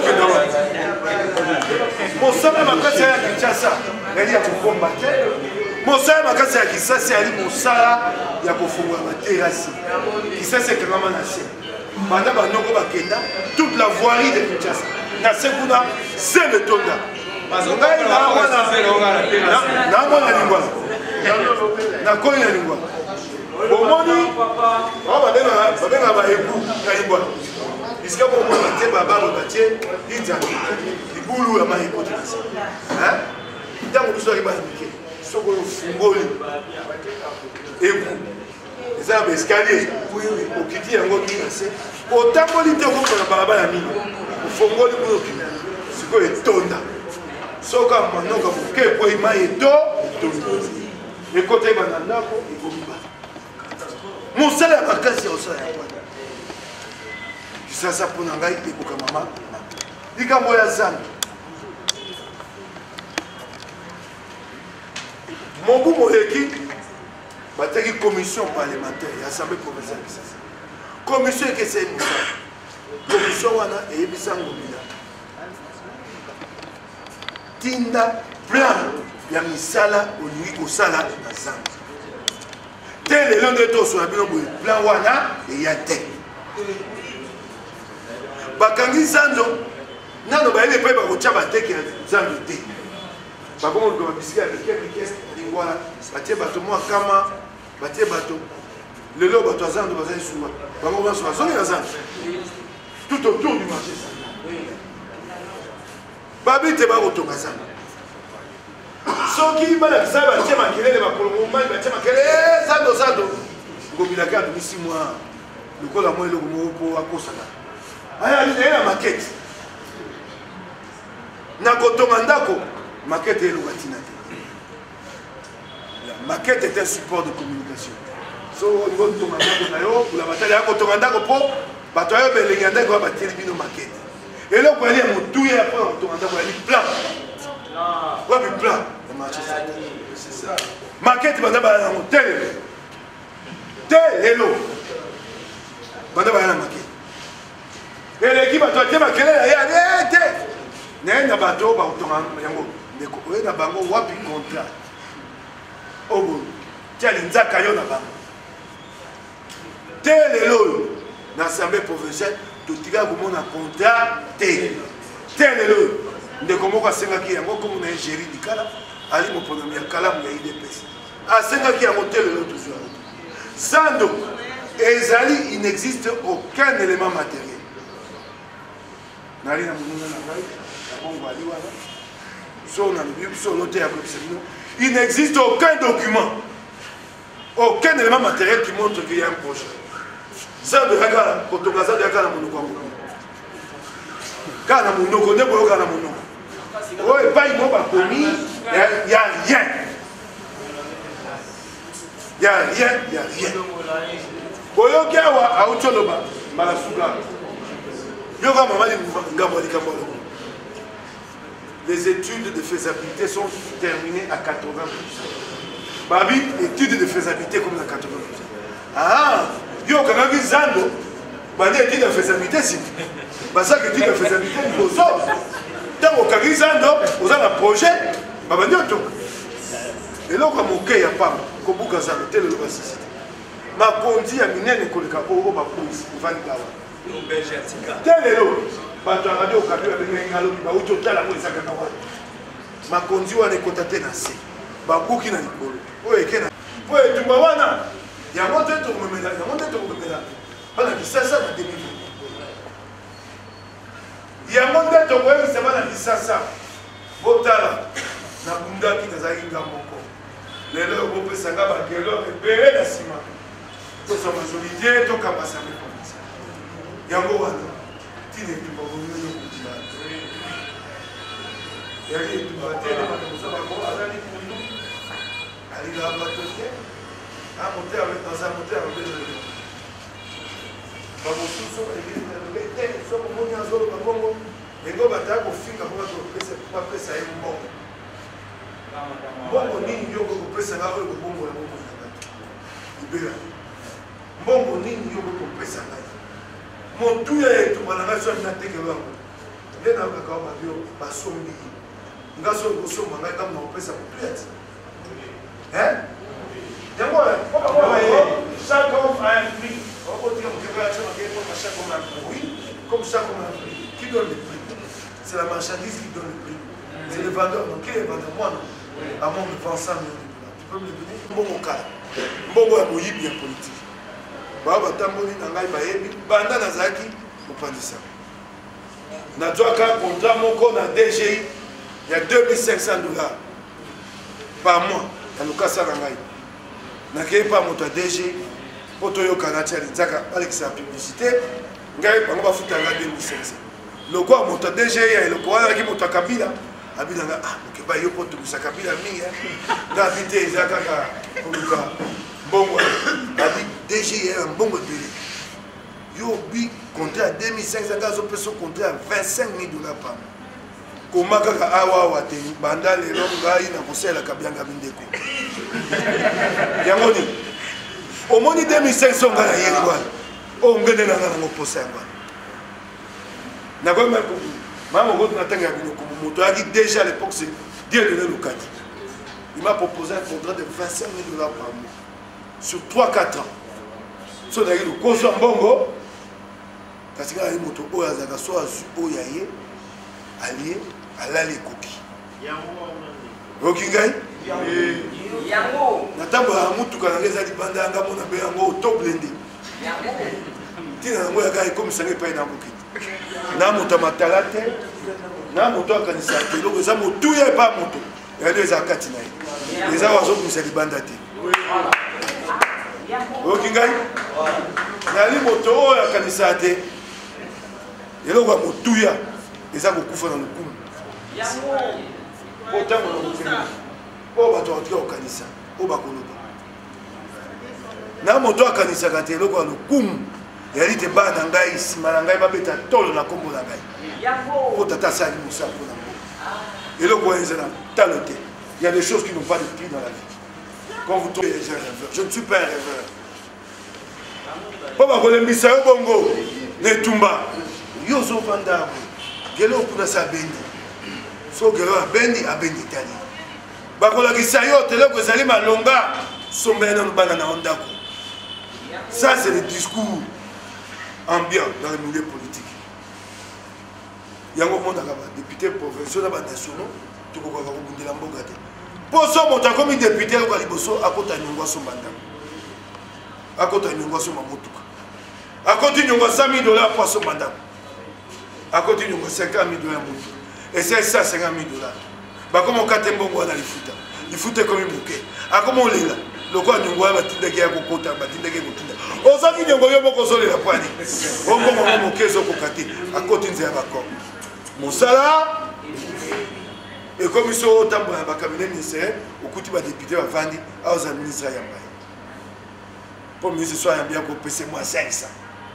non mon sama makasi ya Kinshasa ngali ya kukombattre mon sama makasi ya Kisasa ali mosala ya kofungwa materasi Kisasa c'est vraiment nassé banda banoko bakenda toute la voirie de Kinshasa na sekuna c'est le tonga ngai namona lingwa nakoi na lingwa omoni babenga baebu na lingwa isika bomona te babalo batie linzangi libulu ya maiko tinasi ntango biso aki bazimike soko ofungoli ebu eza na baeskalier okiti yango mina se otamboli te okomona balabala mingi ofungoli kuna okima sikoyo etonda soka manoka moke po imaye to ekote bana ndako ekomiba mosala ya makasi ya osala ya bwana Kisasa mpona ngai ekoka mama likambo ya zamba mobu moleki bateki commission parlementaire ya assemblée provinciale ya Kisasa commission ekesei mosala commission wana eyebisa ngobila tinda plan ya misala olingi kosala na zamba te lelo nde tosola bino boye plan wana eya te bakangi zando nano bayele mpe bakotya bateke ya zando te bakomo luka babisiki ya rike lingwala batie bato mwa kama batie bato lelo bato ya zando bazali suma bango banso bazongi na zando tout autour du marché babi te bakotonga zando soki balakisa batie makelele bakolongomai batie makelele zando zando ngobilaki atumisi mwa lokola mwa eloko moko mpo akosaka ayali na makete na kotonga ndako makete eloka ntina te la maquette est un support de communication so olingo kotonga ndako na yo kula batali ya kotonga ndako mpo bato ayo belengi ya ndako batieli bino makete eloko yali ya motuya ya mpona kotonga ndako yali plan wapi plan ya marché makete banda baya nango te lelo te lelo banda baya na makete eleki bato atie makelele ya te naye na bato bakotonga yango ndeko oye na bango wapi contrat obo tia linzaka yo na bango te lelo oyo na assemblée provinciale totika komona contrat te te lelo oyo ndeko moko asengaki yango komo na ye géri likala ali moponomi ya kalamu ya I D P S asengaki yango te lelo tozwa zando ezali il n'existe aucun élément matériel nali na monuna na ngai bongo ali wana so na lobi so noté ya kopisa bino il n'existe aucun document aucun élément matériel qui montre qu'il y a un projet zando yakala kotonga zando yakala monoko yango kala na monoko nde boyoka na monoko oyo epai mo bakomi ya rien ya rien ya rien boyoki awa auti oloba mbala suka yoka mamali ngambo ya likambo aloba les études de faisabilité sont terminées à quatre-vingts pour cent. Babi, études de faisabilité comme à quatre-vingts pour cent. Ah, yo quand même zando, bande études de faisabilité si. Basa que études de faisabilité nous autres. Tant au kagi zando, vous avez un projet, baba ndio to. Et là comme OK ya pas, ko buka zando tel le basisi. Ma kondi ya minene koleka o ba police, valida wa. Belge atika. Tel lo. Bato ya radio okapi babengi ngalobi bauti otala mo ezaka na wana makonzi wana ekota te na se babuki na likolo oyo eke na po etumba wana yango te tokomemela yango te tokomemela bana kisasa na deux mille yango nde tokoyebisa bana kisasa botala nabundaki nazalaki nga moko lelo bopesanga bakelo ebele na nsima tosa majorité tokambasame komisa yango wana tine etumba bomino kutila yaki etumba tene batakosa bango azali kundu alingaka bato te amote aza mote abelele bamosusu baegeelobe te so bomoni azoloba bongo lengo bataya kofinga mpo bapesa ye mbongo mbongo nini yoko kopesanga oyo kobongola bongo na bato libera mbongo nini yoko kopesa ngai motuya etumba na ngai so amina tekelo yango nde nayokaka babio basombi nga so kosomba ngai kama nakopesa motuya ti yango chaque homme a un prix okotika mokeko ya tiamakeekoma chaque homme a un prix oui comme chaque homme a un prix qui donne le prix c'est la marchandise qui donne le prix c'est le vendeur donc qui est le vendeur moi non à moins de vingt cent millions de dollars tu peux me le donner mbongo kala mbongo ya boyibi ya politique bao batamboli na ngai bayebi banda nazalaki kopandisa nazwaka contrat moko na D G I ya deux mille cinq cents dollars par mois na lokasa na ngai nakei pa moto ya D G I mpo toyokana tia linzaka balekisa publicité ngai bango bafutanga deux mille cinq cents loko ya moto ya D G I ya eloko wana yaki moto ya kabila abinanga ah mokeba yo mpo tokisa kabila mingi nga abi te eza kaka koluka mbongo abi D G I ya mbongo ebele yo bi contrat à deux mille cinq cents gazo peso contrat à vingt-cinq mille dollars par mois koma kaka awa awa te banda lelo ngai na kosalaka bianga mindeko yango ni omoni deux mille cinq cents ngai na yeli wana oyo ngende nanga nango posa yango wana nakoyema mama mokoto na ntango ya binoko moto ayaki déjà à l'époque c'est Dieu René Lukadi il m'a proposé un contrat de vingt-cinq mille dollars par mois sur trois quatre ans so nayaki lokozwa mbongo kasi kaka moto oyo azalaka so azwi oyo aye alie alali ekoki oyoki ngai natambolaka mutuka nanga eza libanda yanga mona mpe yango toblende ntina yango yaka ekomisanga epai na moki na moto amatala te na moto akanisa te eloko eza motuya epa moto yado eza kati na ye eza wazokomisa libanda te oyoki ngai nali moto oyo akanisa te eloko ya motuya eza kokufa na lokumu po ntango na mokili po bato batika kokanisa oyo bakoloba na moto akanisaka te eloko ya lokumu yali te bana na ngai nsima na ngai babeta tolo na nkombo na ngai po tata asali mosala mpo na ngo eloko oyo eza na talo te. Il y a des choses qui n'ont pas de prix dans la vie. Quand vous tombez, j'ai un rêveur. Je ne suis pas un rêveur. Papa kolembisa yo bongo netumba yozo vanda gelo kuna sa bendi so gelo abendi abendi tali bakola kisayo teleko ezali malonga sombena no bana na ondako. Ça c'est le discours ambiant dans le milieu politique. Yango monda ka député provincial ba nationaux to ko ka kubundela mboga te poso moto akomi député ko liboso akota nyongwa sombanda akota nyongwa so mamutuka akoti nyongwa cent mille dollars poisson mandam akoti nyongwa cinquante mille dollars mutu et c'est cent cinquante mille dollars bakomo katembo wana lifuta lifuta komi muke akomo lela loko nyongwa batindeke ya kokota batindeke kotinda ozaki nyongwa yo boko zolela kwani ongo mo muke zo kokati akoti nze ya bako mosala et comme ils sont dans le cabinet ministériel au côté des députés bavandi aux administrés yamba pour ministre soit bien ko pese moi cinq cents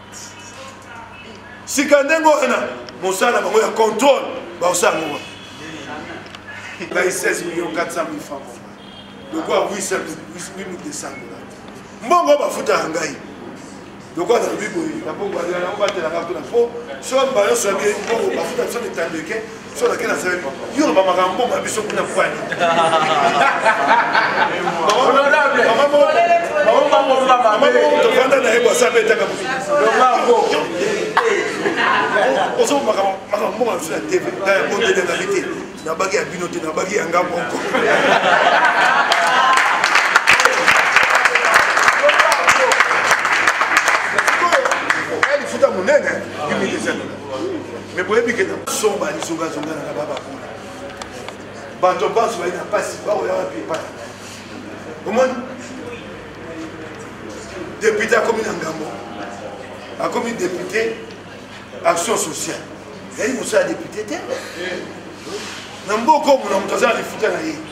si kandengo na mosala bango ya contrôle ba osango ba seize millions quatre cent mille francs de quoi huit mille deux cents dollars mbongo ba futa ngai de quoi dans bibo la bongo ya na ba tela ka tona po so ba yo so bien mbongo ba futa so de tandeke so la kena sa yo ba makambo ba biso kuna kwani honorable maman maman maman to fanda na ebo sa beta ka bo oso makambo makambo ba biso na T V na monde de la vérité na bagi ya binote na bagi ya ngamboko elle futa monene kimi de sana. Mais vous voyez que son bali son gaz on a la baba pour bateau passe il n'a pas si bas on a pu pas au moins député a commis Ngambo a commis député action sociale et il a député té Nambo comme on a mutaza les futa na yi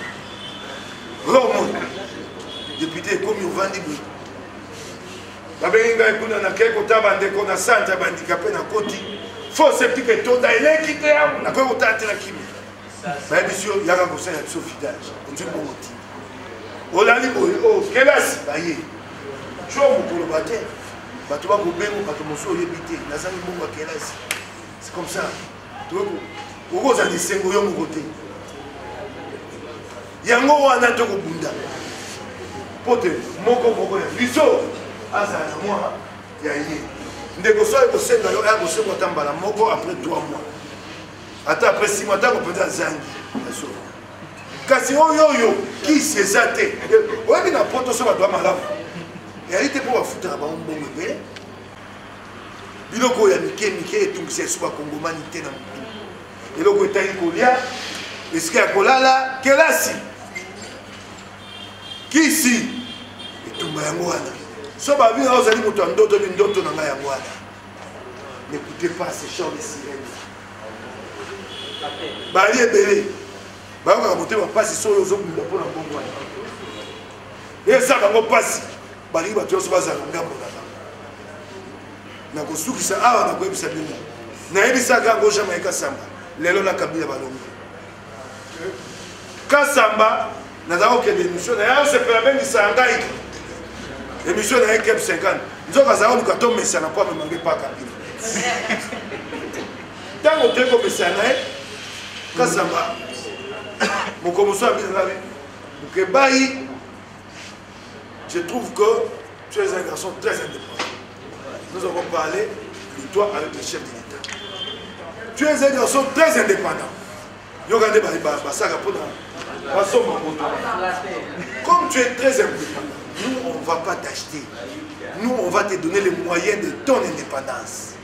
Romo député commis au Vendibu babenga kuna na keko tabande kona santa bandikape na koti faut se piquer tout dans l'équité na ko utati na kimi ba bisio yaka ko sala biso fidage ntu mo moti olali boy o kelasi baye cho mo ko bate bato ba ko bengo bato mo so yebite na sangi mo kelasi c'est comme ça tu ko ko za disengo yo mo kote yango wana to ko bunda pote moko moko ya biso asa na moi ya yé ndeko so ko senga yo ya ko senga tambala moko après trois mois ata après six mois ta ko penda zangi so kasi oyo yo ki c'est ça té oyebi na poto so ba doit malafu ya ite po bafuta ba mbongo be biloko ya mike mike etungisa so ba kongomani te na mutu eloko etali kolia eske ya kolala kelasi kisi etumba yango wana so ba vient aux animaux de ndoto ni ndoto na ngai yango wana n'écoutez pas ces chants de sirène bali ebele ba ko moté ba pasi so yo zo bunda pona mbongo wana esa bango pasi bali ba toso baza ngambo na na ko sukisa awa na ko ebisa bino na ebisa gango jamais kasamba lelo na kabila balongo kasamba na zao ke démission na yo se pela bengi sangai émission na équipe cinquante nzoka za on kato mesana kwa memangé pas kabila tango teko mesana kasamba moko muso abina labi mukebai je trouve que tu es un garçon très indépendant nous avons parlé de toi avec le chef de l'État. Tu es un garçon très indépendant. Comme tu es très indépendant, nous on ne va pas t'acheter. Nous on va te donner les moyens de ton indépendance.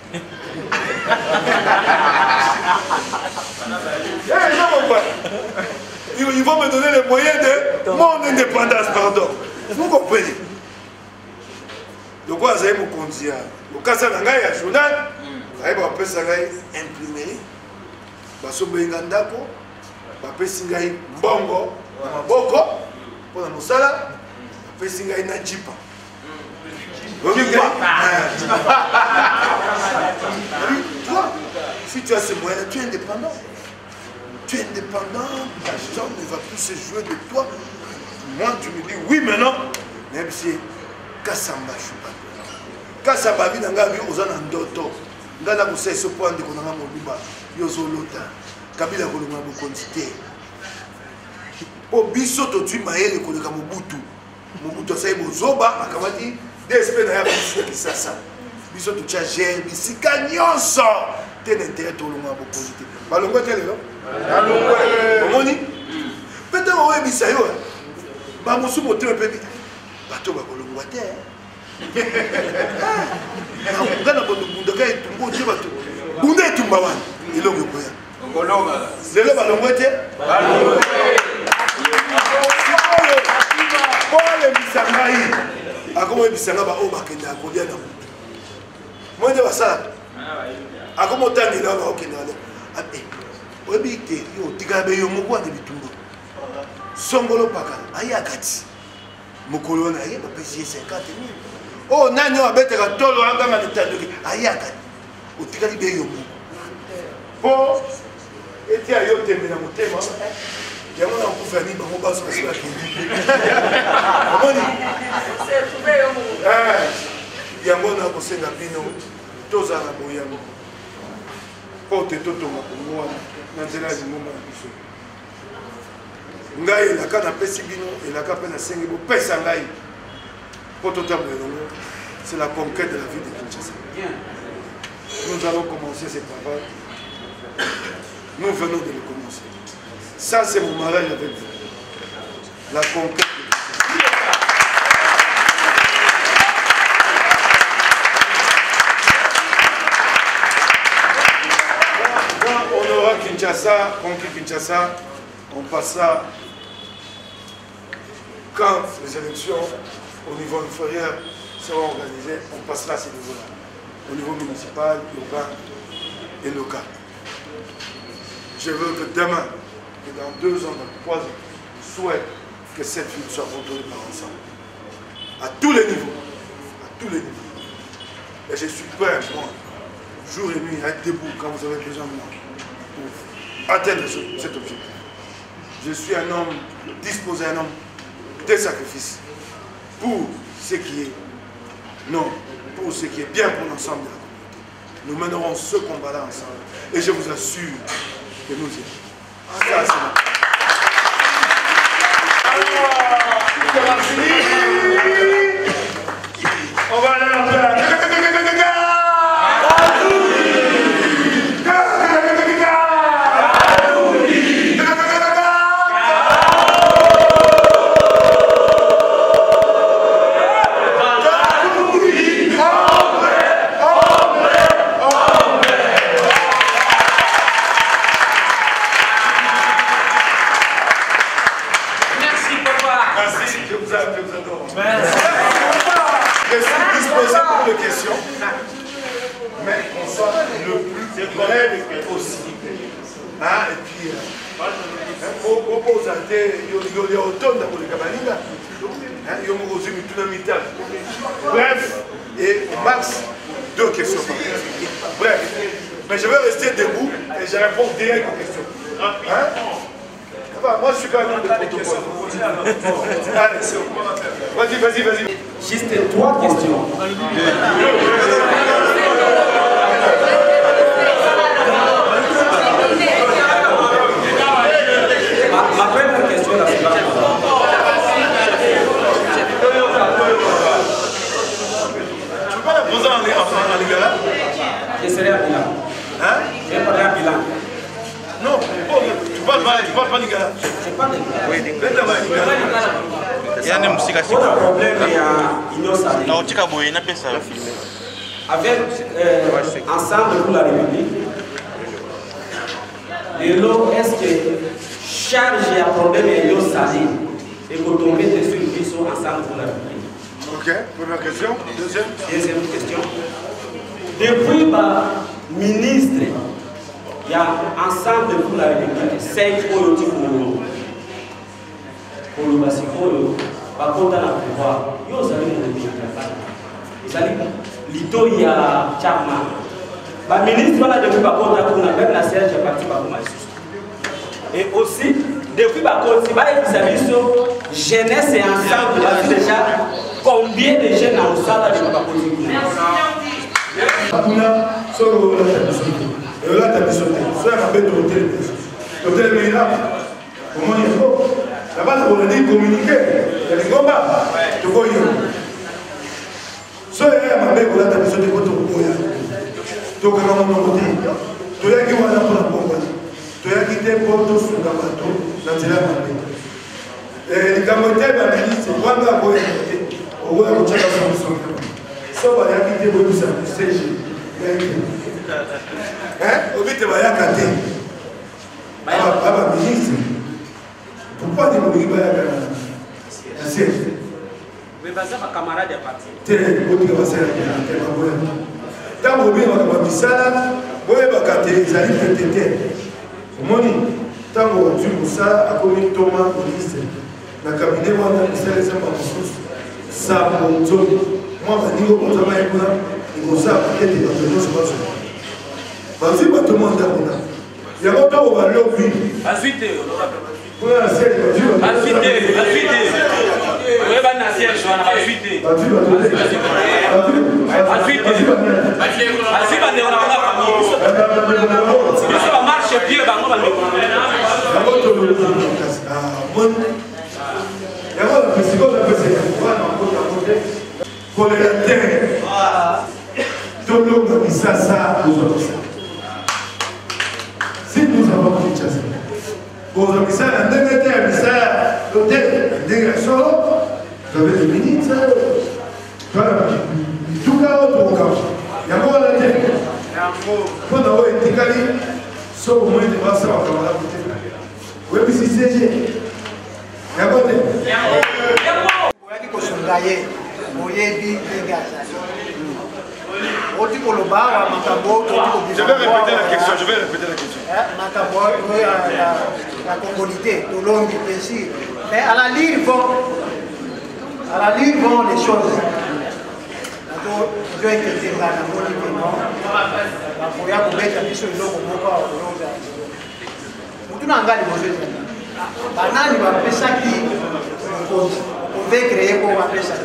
Ils vont me donner les moyens de mon indépendance, pardon. Vous comprenez? Donc, vous avez mon conduit. Au cas où vous avez un journal, vous avez imprimé. Vous avez un ndako. Vous avez un bongo. Vous avez un mosala. Vous avez un jipa. Toi, si tu as ces moyens, tu es indépendant. Tu es indépendant, l'argent ne va plus se jouer de toi. Moi, tu me dis oui maintenant, même si Kassamba Choupa. Kassamba vit dans la vie aux Anandoto. Dans la boussée, ce point de Konanga Mobiba, Yozolota, Kabila Kolonga Bokondité. Au Bisoto, tu m'as eu le Kolonga Mobutu. Mobutu, ça y est, Mozoba, Akamati, des espèces de Yabisu qui s'assa. Bisoto, tu as géré, Bissika Nyonso. Tu as intérêt à Kolonga Bokondité. Balongo, tu es là? Omoni peut-être on va bisa yo ba musu moteur pe bi bato ba kolongwa te ah ngana bondo bunda kai tumbo je bato bunda etumba wana ilongo koya ngolonga lelo balongwa te balongwa ole bisanga yi akomo bisanga ba o bakenda kolia na mo nde basala akomo tangela ba okenda na Obite, yo, tigabe yo mokwa de bitumbo. Songolo paka, ayakati. Mokolo na ye ba pesi cinquante mille. Oh, nani wa bete ka tolo anga ma litandoki, ayakati. Otikali be yo moko. Po, eti ayo tembe na motema. Yango na kufa ni bango baso kasi ba kindi. Omoni. C'est trouvé yo moko. Eh. Yango na ko senga bino, toza na boyango. Porte toto mo nanzela zingoma biso ngai elaka na pesi bino elaka pe na sengi bo pesa ngai poto table longo c'est la conquête de la ville de Kinshasa. Nous allons commencer ce travail. Nous venons de le commencer. Ça c'est mon mariage avec vous. La conquête de Kinshasa, conquis Kinshasa, on passera quand les élections au niveau inférieur seront organisées, on passera à ce niveau-là, au niveau municipal, urbain et local. Je veux que demain, que dans deux ans, dans trois ans, je souhaite que cette ville soit contrôlée par ensemble. À tous les niveaux. À tous les niveaux. Et je suis prêt, moi, jour et nuit, à être debout quand vous avez besoin de moi. Pour atteindre cet objectif. Je suis un homme disposé, un homme de sacrifice pour ce qui est non, pour ce qui est bien pour l'ensemble de la communauté. Nous mènerons ce combat-là ensemble et je vous assure que nous y sommes. Ça, c'est on va aller en faire. Bref, et max deux questions par question. Bref, mais je vais rester debout et je réponds direct aux questions. Hein? Enfin, moi je suis quand même de protocole. Vas-y, vas-y, vas-y. Juste trois questions. Ma première question est la suivante. Tu peux la poser en lingala? pas Lingala. Je parle de Il y a des musiques assez bonnes. Le problème, il y a Union Sali. Non, tu as besoin de ça. Avec euh, Ensemble pour la République, et l'eau, est-ce que charge et problème est Union Sali et qu'on tombe dessus une sont Ensemble pour la République? Ok, première question. Deuxième. Deuxième question. Depuis le ministre, il y a Ensemble pour la République, cinq Oyoti pour pour le Bassiko, par contre, dans le pouvoir, il y a Lito, il y a Chapman. Le ministre, voilà, depuis par contre, même la C R G est partie par contre. Et aussi, depuis par contre, si jeunesse et ensemble, déjà combien de jeunes en salle de par contre? Akuna solo la tabisote. Et la tabisote. Ça m'a fait de l'hôtel. L'hôtel mais là. Comment il faut? Là-bas on a dit communiquer. Il y a des combats. Tu vois yo. Ça m'a fait de la tabisote pour tout boya. Donc comment on dit? Tu as qui va pour la bombe. Tu as quitté Porto sur la bateau dans la main. Et les camotés m'a dit c'est quand la boya. On va au check son son. Soba ya kite bo bisa stage hein obite ba ya kate baba baba ministre pourquoi tu me dis ba ya kate c'est mais baza ba camarade ya parti tele bo ti ba sera ya ba boya tango bi ba ba bisala boye ba kate zali petete omoni tango tu musa akomi toma ministre na cabinet wana misala sema mususu sa bonzo moi, je dis que je vais vous dire que je vais vous dire que je vais vous dire que je vais vous dire que je vais vous pour la terre, tout le monde dit ça, ça, nous avons ça. Si nous avons dit ça, vous avez ça, la dernière terre, ça, l'hôtel, la dernière chose, vous avez des minutes, ça, tout cas, autre cas, il y a quoi la terre? Quand on a été calé, sauf au moins de voir ça, on va la côté. Oui, mais si c'est G, il y a quoi de? Il y a quoi? Je vais répéter la question, je vais répéter la question. La communauté, tout le monde ici. Mais à la ligne vont, à la ligne vont les choses. Je vais te dire là, dans mon livre, non. Pour y avoir des choses, il on veut créer pour appeler ça.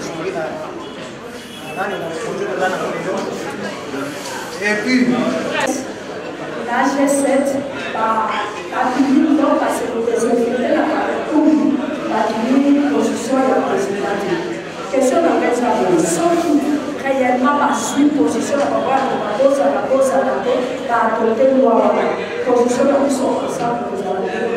Et puis, la G sept a publié donc parce que le président de la République a publié une position de la présidente. Question de la sauf réellement ma suite position de la cause à la cause à la cause à côté de la position de la mission ensemble que vous avez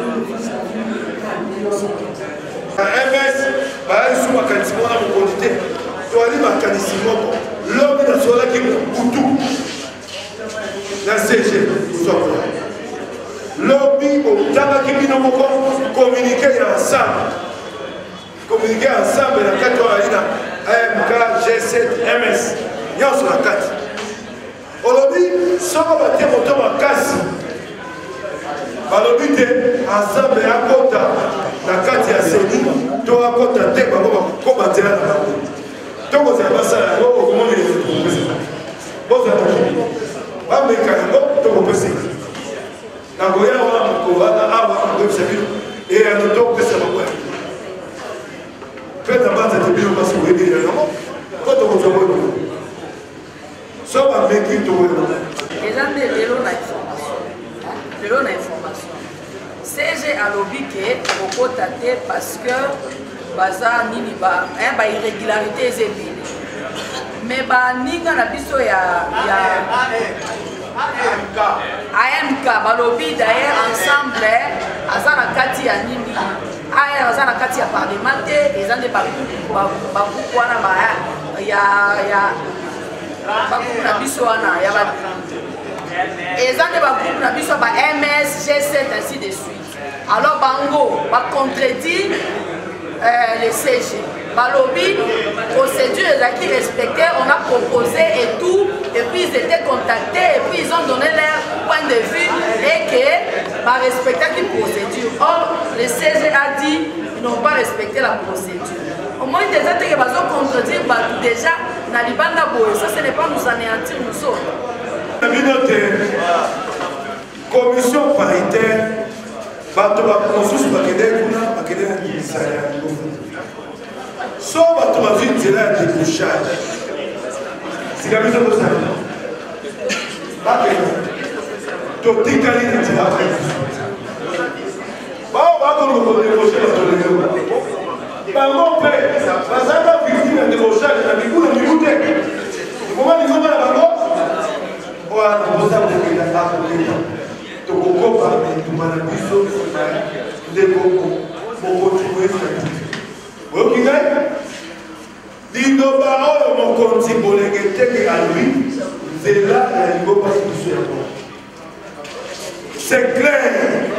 M S, bah, ils sont makanisi mona mokonité. Tu as dit makanisi moko. L'homme n'a soit là qui pour tout. La C G, vous savez. L'homme au tama qui vient moko communiquer ensemble. Communiquer ensemble la quatre heures M K G sept M S. Il y a sur la quatre. Aujourd'hui, ça va battre mon temps en casse. balobi te ensemble ya kota na kati ya seni to akota te bango bakoma nzela na bango tokozala basala yango okomonela tokopesa bozala bameka yango tokopesa nakoya wana mokovana awa akoyebisa bino eyano tokopesa bango yango mpe na banza te bino basi koyebela yango po tokozwa boyo so bameki tokoyeba eza nde lelo na information lelo na information C G alobi ke okota te parce que baza nini ba ba irrégularité ezebele mais baninga na biso ya ya A M K balobi d'ailleurs ensemble aza na kati ya nini aya aza na kati ya parlement te eza nde babuku wana ya babuku na biso wana eza nde babuku na biso ba M S G sept ainsi de suite. Alors bango bacontredit le C G balobi procédure ezalaki respectée, on a proposé et tout, et puis ils étaient contactés et puis ils ont donné leur point de vue et que va respecter la procédure. Or le C G a dit ils n'ont pas respecté la procédure. Au moins des gens qui vont contredire déjà na libanda boye, ça ce n'est pas nous anéantir nous autres. Commission paritaire bato bakonsusu bakende kuna bakende na ministère ya so bato bazwi nzela ya débouchage sika biso tosala bakende totikali na nzela bao bakomi kodébauche bato lelo bango mpe bazalaka victime ya débauchage na mikulu miku te ekoma lingomba na bango wana boza kokenda akokenda tokokopa etumana biso ndeko mokonzi oyoki ngai liloba oyo mokonzi bolenge teke alui nzela ya liloba biso yango c'est clair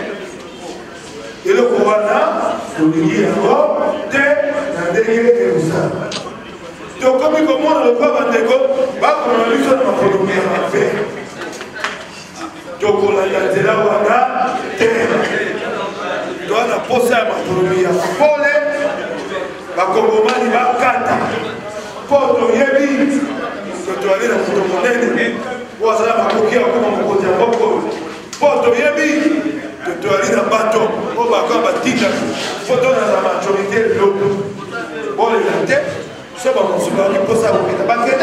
eloko wana tolingi yango te na ndenge ekozala tokomi komona lokwa bandeko bakoma biso na makolomi ya mabe tokolanda nzela wana te toa na posa ya makolomi ya pole bakongomani bakata mpo toyebi totoali na moto monene po azala makoki ya kokoma mokonzi ya moko mpo toyebi totoali na bato po bakoya batinda mpo tonana majorité loko bolela te so bamosusu baki mposa ya kokenda bakende.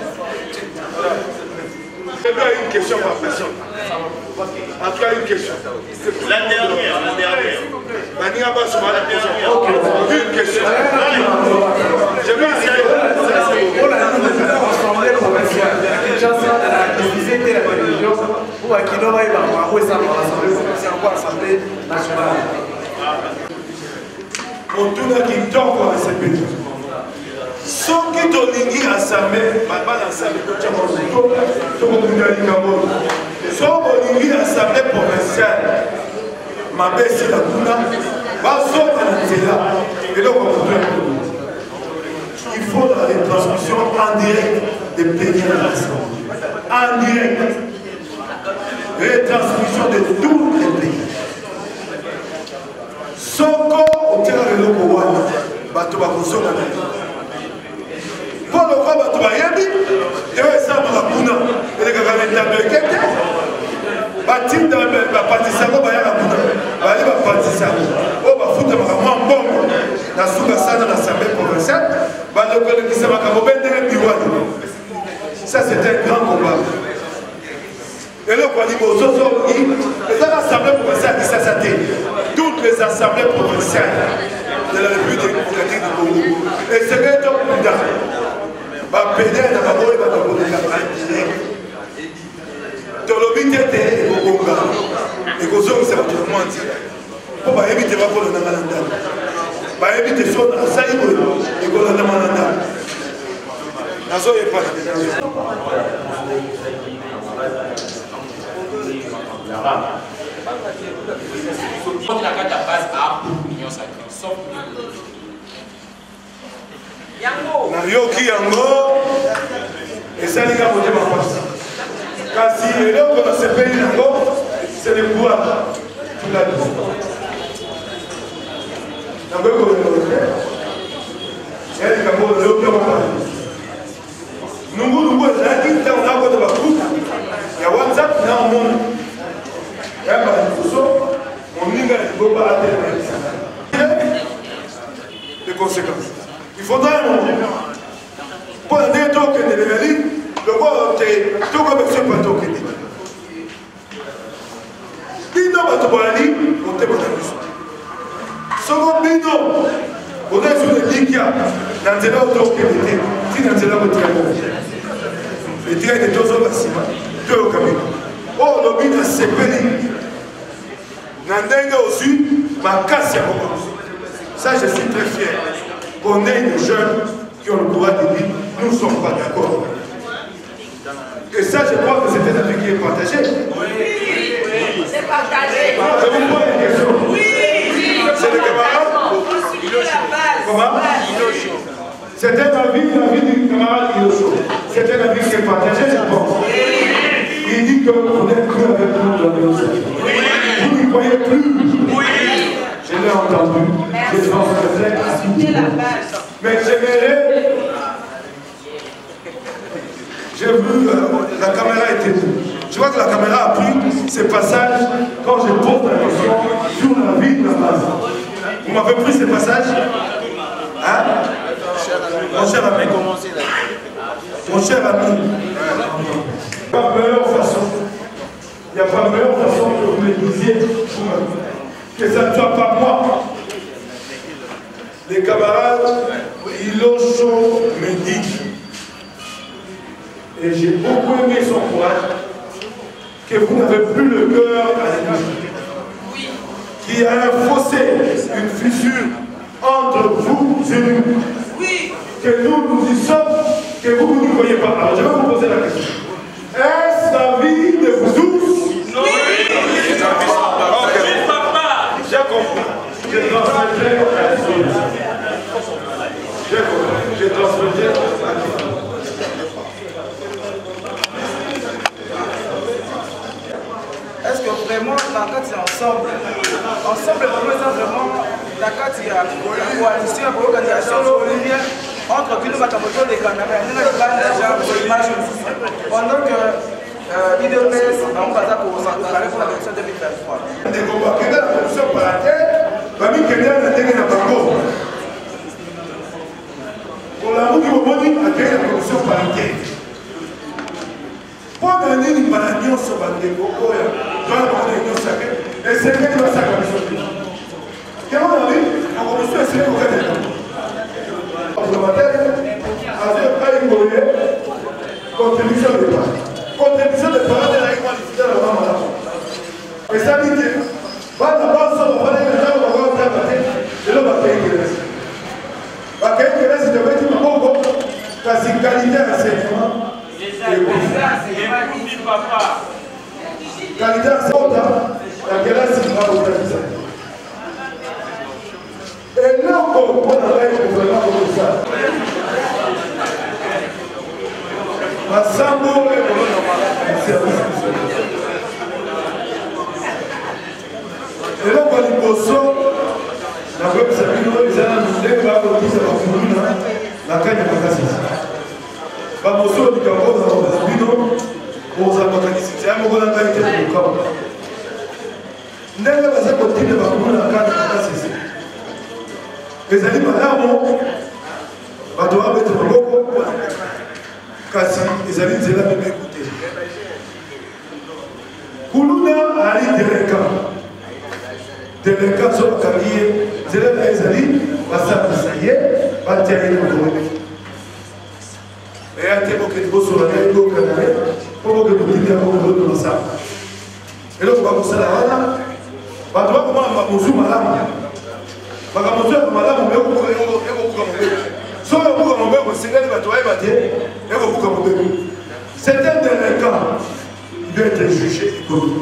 Il y a une question par personne. En tout cas, une question. La dernière, la dernière. Mani Abbas, la question. Une question. Je vais essayer. Pour l'Assemblée provinciale, la divisée de la religion, pour Akino va y avoir l'Assemblée provinciale ou l'Assemblée nationale. On tourne qui tombe à ce pays. Soki tolingi assemblée baba na assemblée totia moto tokokunda likambo so bolingi assemblée provinciale mabesi la kuna bazoka na nzela eloko moto il faut la retransmission en direct des plénières de l'assemblée en direct retransmission de tous les pays soko otela eloko wana bato bakozoka na pour le roi bato bayebi eyo esambaka kuna elekaka metabeke te batinda bapatisa yango bayaka kuna bali bapatisa oyo bafutamaka mwa mbongo na suka sana na assemblée provinciale balokolekisa makambo bendenge biwani. Ça c'est un grand combat. eloko liboso ezaka assemblée provinciale kisasa te toutes les assemblées provinciales de la République démocratique du Congo esengeli tokunda bapedere na baboyi batokoleka direct tolobi te te ekokonga ekozongisa bato na mwa nzela mpo bayebi te bakolandanga na ndako bayebi te so asali boye ekolandama na ndako nazoyepana nayoki yango esalinga motema mpasi kasi eloko nasepeli nango c'est le pouvoir tula biso nango ekolelo elikango nayoki yango mpasi nungulungu ezalaki ntango nakota bagroupe ya whatsapp na omona yamba liboso moninga ya liboba atelemaisaka les conséquences. Il faudra un moment. Pour un des tokens de l'événement, le roi est tout comme ce pas token. Bino Batobali, on te voit plus. Second Bino, on est sur le Likia, dans le lot token, si dans le lot de Tiamo. Les trains de deux autres, deux au camion. oyo lobi nasepeli na ndenge ozwi makasi ya bokonzi. Ça, je suis très fier qu'on ait des jeunes qui ont le courage de dire nous ne sommes pas d'accord. Et ça, je crois que c'est un avis qui est partagé. Oui, oui, c'est partagé. Je vous pose une question. Oui, c'est le camarade. Comment? C'est un avis, l'avis du camarade Ilocho. C'est un avis qui est partagé, je pense. Il dit que vous êtes cru avec nous dans le message. Vous n'y croyez plus. Je l'ai entendu. Je pense que c'est à tout. Mais j'aimerais. J'ai vu, euh, la caméra était. Je vois que la caméra a pris ces passages quand je pose la question sur la vie de la base. Vous m'avez pris ces passages? Hein? Mon cher ami. Mon cher ami. Il n'y a pas meilleure façon. Il n'y a pas meilleure façon que vous le disiez. Que ça ne soit pas moi. Les camarades, ils ont chaud, me dit. Et j'ai beaucoup aimé son courage. Que vous n'avez plus le cœur à l'ennemi. Oui. Qu'il y a un fossé, une fissure entre vous et nous. Oui. Que nous, nous y sommes, que vous, vous ne croyez pas. Alors je vais vous poser la question. Est-ce la vie de vous tous? Non. Oui. J'ai compris. J'ai transmetté à l'histoire. J'ai compris. J'ai transmetté à l'histoire. Est-ce que vraiment la carte est ensemble? Ensemble, vraiment la carte est la coalition, la organisation entre Bino Batamoto et Canada. Nous avons déjà une image pendant que l'I D P S a un bazar pour s'entraîner pour la élection deux mille vingt-trois. Des combats qui sont dans la commission paritaire, Babi Kenya a été dans la Bango. Pour la route du Moboni, a été dans la commission paritaire. Pour gagner une maladie sur la Bango, et c'est vrai que ça a commission. Qu'est-ce qu'on a dit? La commission est série au Canada. Avec un Congolais, contribution de part. Contribution de part de la équalité de la maman. Et ça dit que, va d'abord sur le palais de la maman, et là, on va payer le reste. On va payer le reste, c'est de mettre un bon parce que qualité d'enseignement. Qualité d'enseignement, la classe, c'est pas au Canada. Et là, on comprend la règle du gouvernement comme ça. Massambo est le service. Et là, on va dire que la web Sabino, les gens qui ont la la cagne à Makassis. Bamoso du Cabo, dans la Sabino, on s'est organisé. C'est un moment qui a été le Cabo. N'est-ce pas que continuer à la cagne à Makassis? Les amis, madame, on doit mettre le logo. Kasi, les amis, c'est là de m'écouter. Koulouna a dit délinquant. Délinquant sur le carrière, c'est là les amis, ça y est, va tirer le corps. Et à tes mots que tu sur la tête, au Canada, pour que tu dises à mon dos de ça. Et là, on va commencer là, on va voir comment on va construire madame. Bakamoto ya malamu mbeko buka eko buka mbeko. So ya buka mbeko singali bato ya bate eko buka mbeko. C'est un délinquant. Il doit être jugé et connu.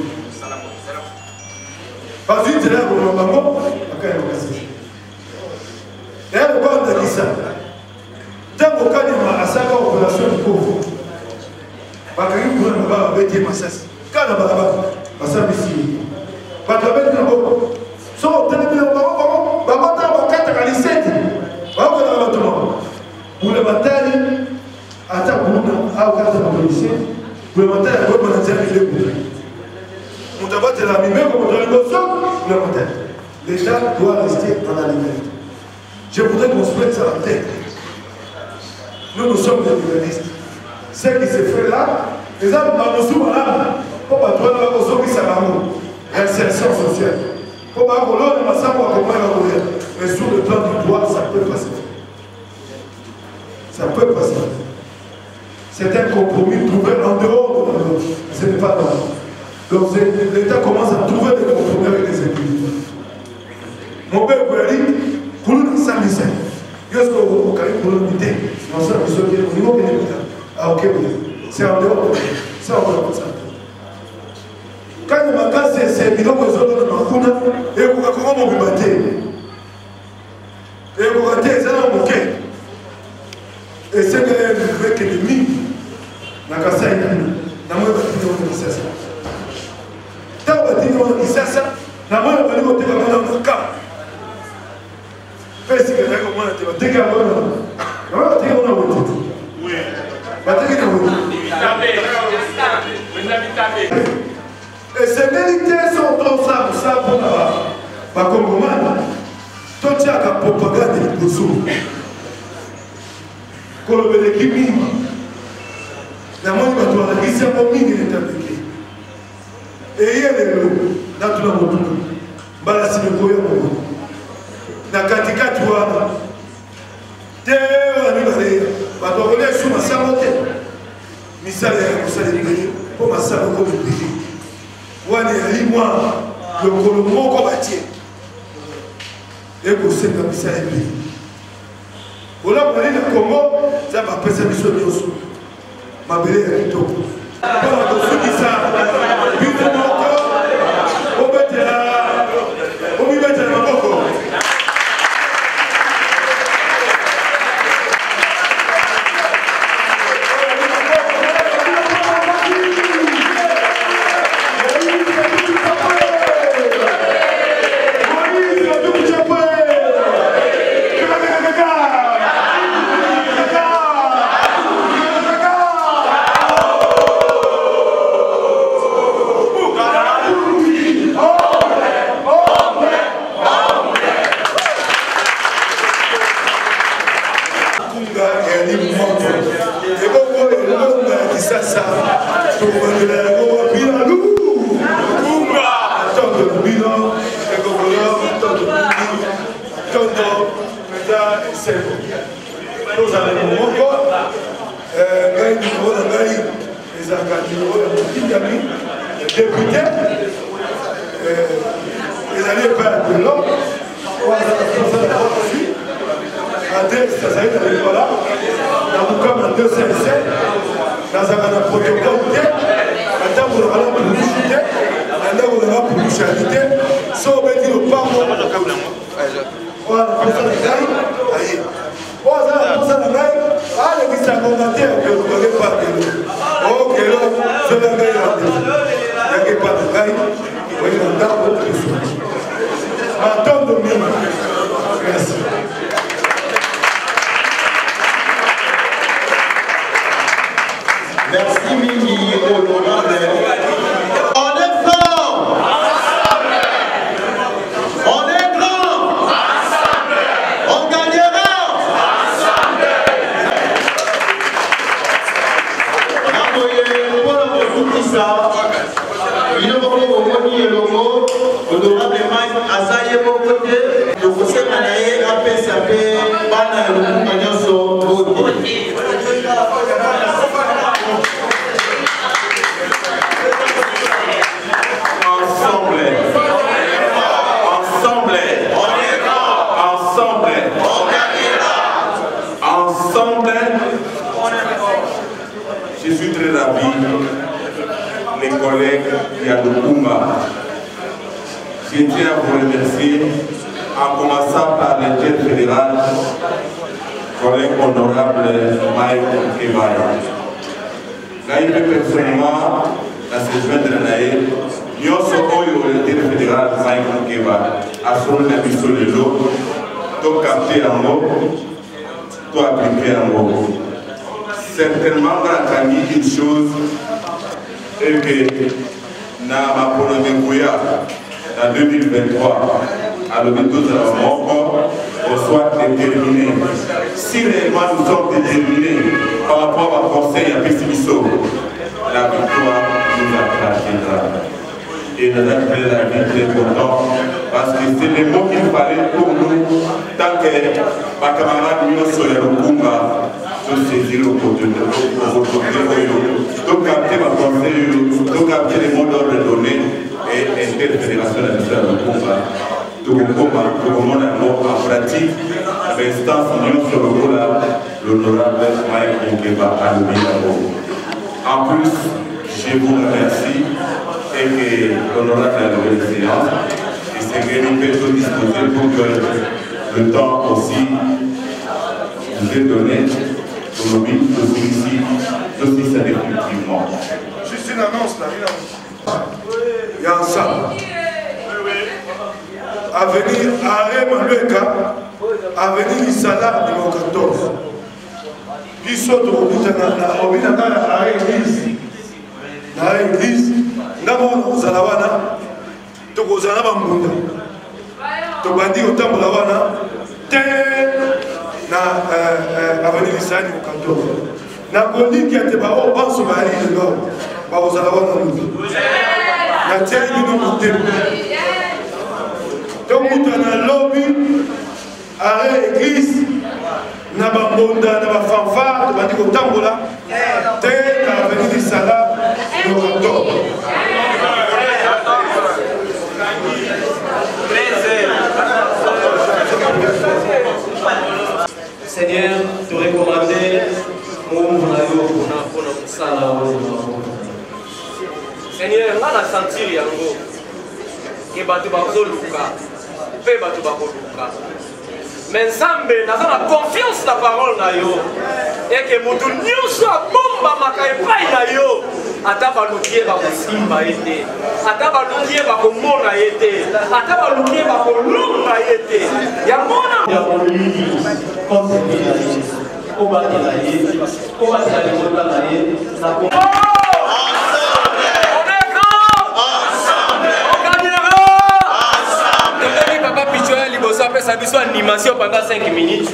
Parce que c'est là pour le maman, aka ya kasi. Et elle parle de ça. Tant au cas de ma asaka opération de pauvre. Bakari pour le baba bete masasi. Kana baba masasi ici. Bato bete na boko. So tellement de baba baba baba kata kaliseti. Baba na bato. Pour le matin, attends pour nous à kata policier. Pour le matin, on va dire qu'il est bon. On doit battre la mimée comme dans le bosso, le matin. Les gens doivent rester dans la liberté. Je voudrais qu'on se mette ça en tête. Nous, nous sommes des libéralistes. Ce qui se fait là, les gens dans nos sous-marins, pour pas toi, nous avons qui s'amarrent. L'insertion sociale. Pour pas qu'on l'on ait savoir comment il va mourir. Mais sur le plan du droit, ça peut passer. Ça peut passer. C'est un compromis trouvé en dehors de la loi. Ce n'est pas normal. Donc l'État commence à trouver des compromis avec les équipes. Mon père Kouali, pour nous, ça me sert. Qu'est-ce que vous avez pour nous dire? Non, ça me sert. Au niveau de l'État. Ah, ok, c'est en dehors. C'est en dehors de ça. Quand il m'a cassé, c'est évident que les autres ont ma et vous comment vous battez. Et vous battez, c'est là mon cœur. Et c'est que vous faites que les mines. Na kasa ina na moyo batini wana kisasa ta batini wana kisasa na moyo bali wote kama na ka pesi que na kama na te bateka wana na moyo bateka wana wote oui bateka na wote et ces militaires sont tous ça ça pour la ba kongomana to chaka propagande liboso kolobele kimi na moni bato balakisi yango mingi netapeke eye lelo natuna motuka mbala simekoya mongo na katikati wana te wana mibale bato bakolia esu masango te misala ya kosala ebele mpo masala oko ebele wana yali mwa lokolo moko batie ekosenga misala ebele olabwali na kongo za bapesa biso nyonso mabele ya kitoko mpona kosukisa bino moko obetela omibetela maboko Je suis très ravi, mes collègues qui ont le Kumba. Je tiens à vous remercier, en commençant par le chef fédéral, collègue honorable Mike Kevaya. Naïve personnellement, dans ce joint de l'année, nous avons eu le chef fédéral Mike Kevaya, à son avis sur le lot, tout capté en mot, tout appliqué en mot. Certainement, on a mis une chose, et que na en deux mille vingt-trois, à l'hôpital de la mort, on soit déterminé. Si réellement nous sommes déterminés par rapport au conseil à Pestimiso, la victoire nous appartiendra. Et nous avons fait la vie très content parce que c'est les mots qu'il fallait pour nous, tant que ma camarade nous soit le Kumba. saisir l'opportunité, de capter ma pensée, de capter les mots d'ordre donnés et interfédération nationale de combat. Tout le combat, tout le monde a mot en pratique, l'instance union sur le coup là, l'honorable Mike Moukeba à l'Oubidabo. En plus, je vous remercie et que l'honorable a levé la séance et c'est que nous pouvons disposer pour que le temps aussi nous est donné pour le but de celui-ci, de celui-ci définitivement. Juste une annonce là, il y a un ça. Avenir Arrêt Malueka, Avenir Isala numéro quatorze. Puis saute au bout de la église. La église, d'abord aux Alawana, Tokozana Bambunda. Tobandi au Tambolawana, na Avenir Isala numéro quatorze. Na Gondi qui a été barré au banc sur ma ligne de l'homme, aux Alawana. Na Thierry Bino donc nous avons lobby à l'église, nous avons une fanfare, nous avons un tambola, nous avons venu Salah, nous avons Seigneur, te recommander mon mouvement pour notre salle. Seigneur, on a senti yango que batu bakoluka. Mais Nzambe naza na confiance na parole na yo et que mutu nyonso abomba maka epai na yo ata baluki bakosimba ye te ata baluki bakomona ye te ata baluki bakolonga ye te yamona ya molili konsebi na ye obatela ye obatela likolwa na ye na ça a besoin d'animation pendant cinq minutes.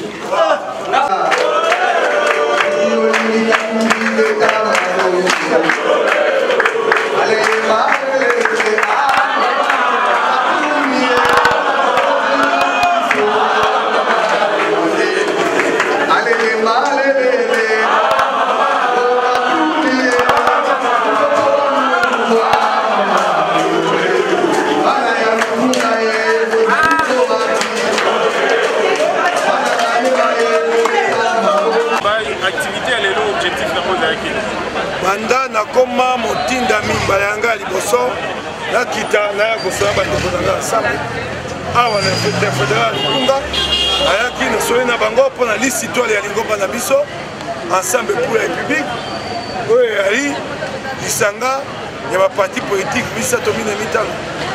banda nakoma motinda mimbala yanga liboso nakita naya kosola bandeko nanga ensemble awa na fédéral kunga ayaki nasoyi na bango mpona liste toile ya lingomba na biso ensemble pour la république oyo eyali lisanga ya baparti politique misato mine mitano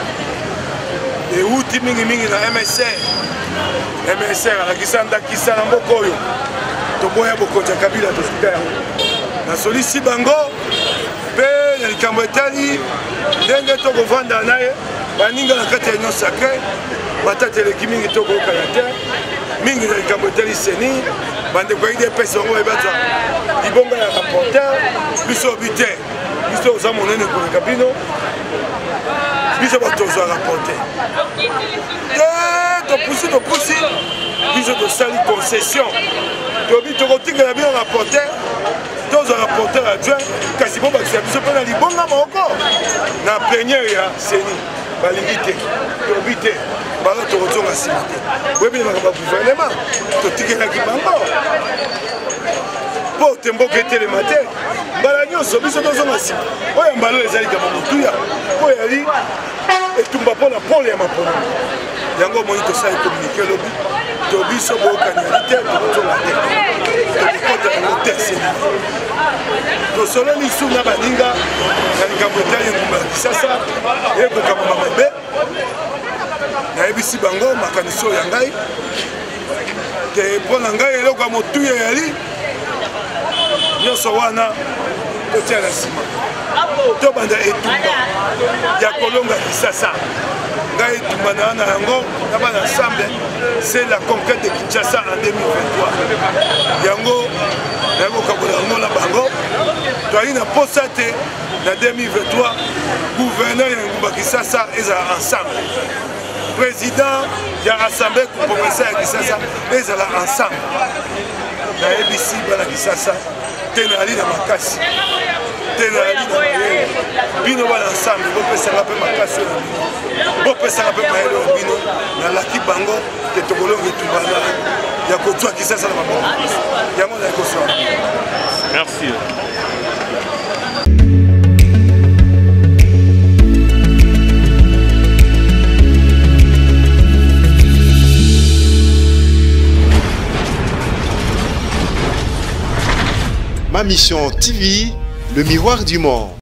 euti mingimingi na M S R M S R alakisa ndakisa na mboka oyo toboya bokonzi ya kabila tosika yango nasolisi bango mpe na likambo etali ndenge tokovanda na ye baninga na kati ya union sacré batateleki mingi tokoyokana te mingi na likambo etali seni bandeko ya I D P S bango bayebata libonga ya rapporteur biso obi te biso oza monene koleka bino biso bato ozwa rapporteur te topusi topusi biso tosali concession tobi tokotikela bino rapporteur tozwa rapporteur adjoint kasi po bakisa biso mpe na libonga moko na plénière ya seni balingi te tobi te balo tokozonga nsima te boyebi na makambo ya gouvernement totikelaki bango mpo te mboka etelema te mbala nyonso biso tozonga nsima oyo mbala oyo ezali kama motuya oyo yali etumba mpona pole ya mapona yango omoni tosali communike lobi to biso boyokaniali te tokozonga te tokokota yango te seni tosololi su na baninga na likambo etali engumba ya kisasa ekokamama mabe nayebisi bango makanisi oyo ya ngai te mpo na ngai eloko ya motuya yali nyonso wana totia na nsima tobanda etumba ya kolonga kisasa ngai etumba na wana yango na bana ensemble c'est la conquête de Kinshasa en deux mille vingt-trois yango nakokabola yango na bango toali na posa te na deux mille vingt-trois gouverneur ya ngumba kisasa ezala ensemble président ya assemblée provinciale ya kisasa ezala ensemble nayebisi bana kisasa te nayali na makasi te nayali na mayele bino bana ensemble bopesanga mpe makasi oyo bino bopesanga mpe mayele oyo bino nalaki bango ke tokolonga etumbana ya kozwa kisasa na maboko yango naye kosoa. Merci. Ma Mission T V, le miroir du monde.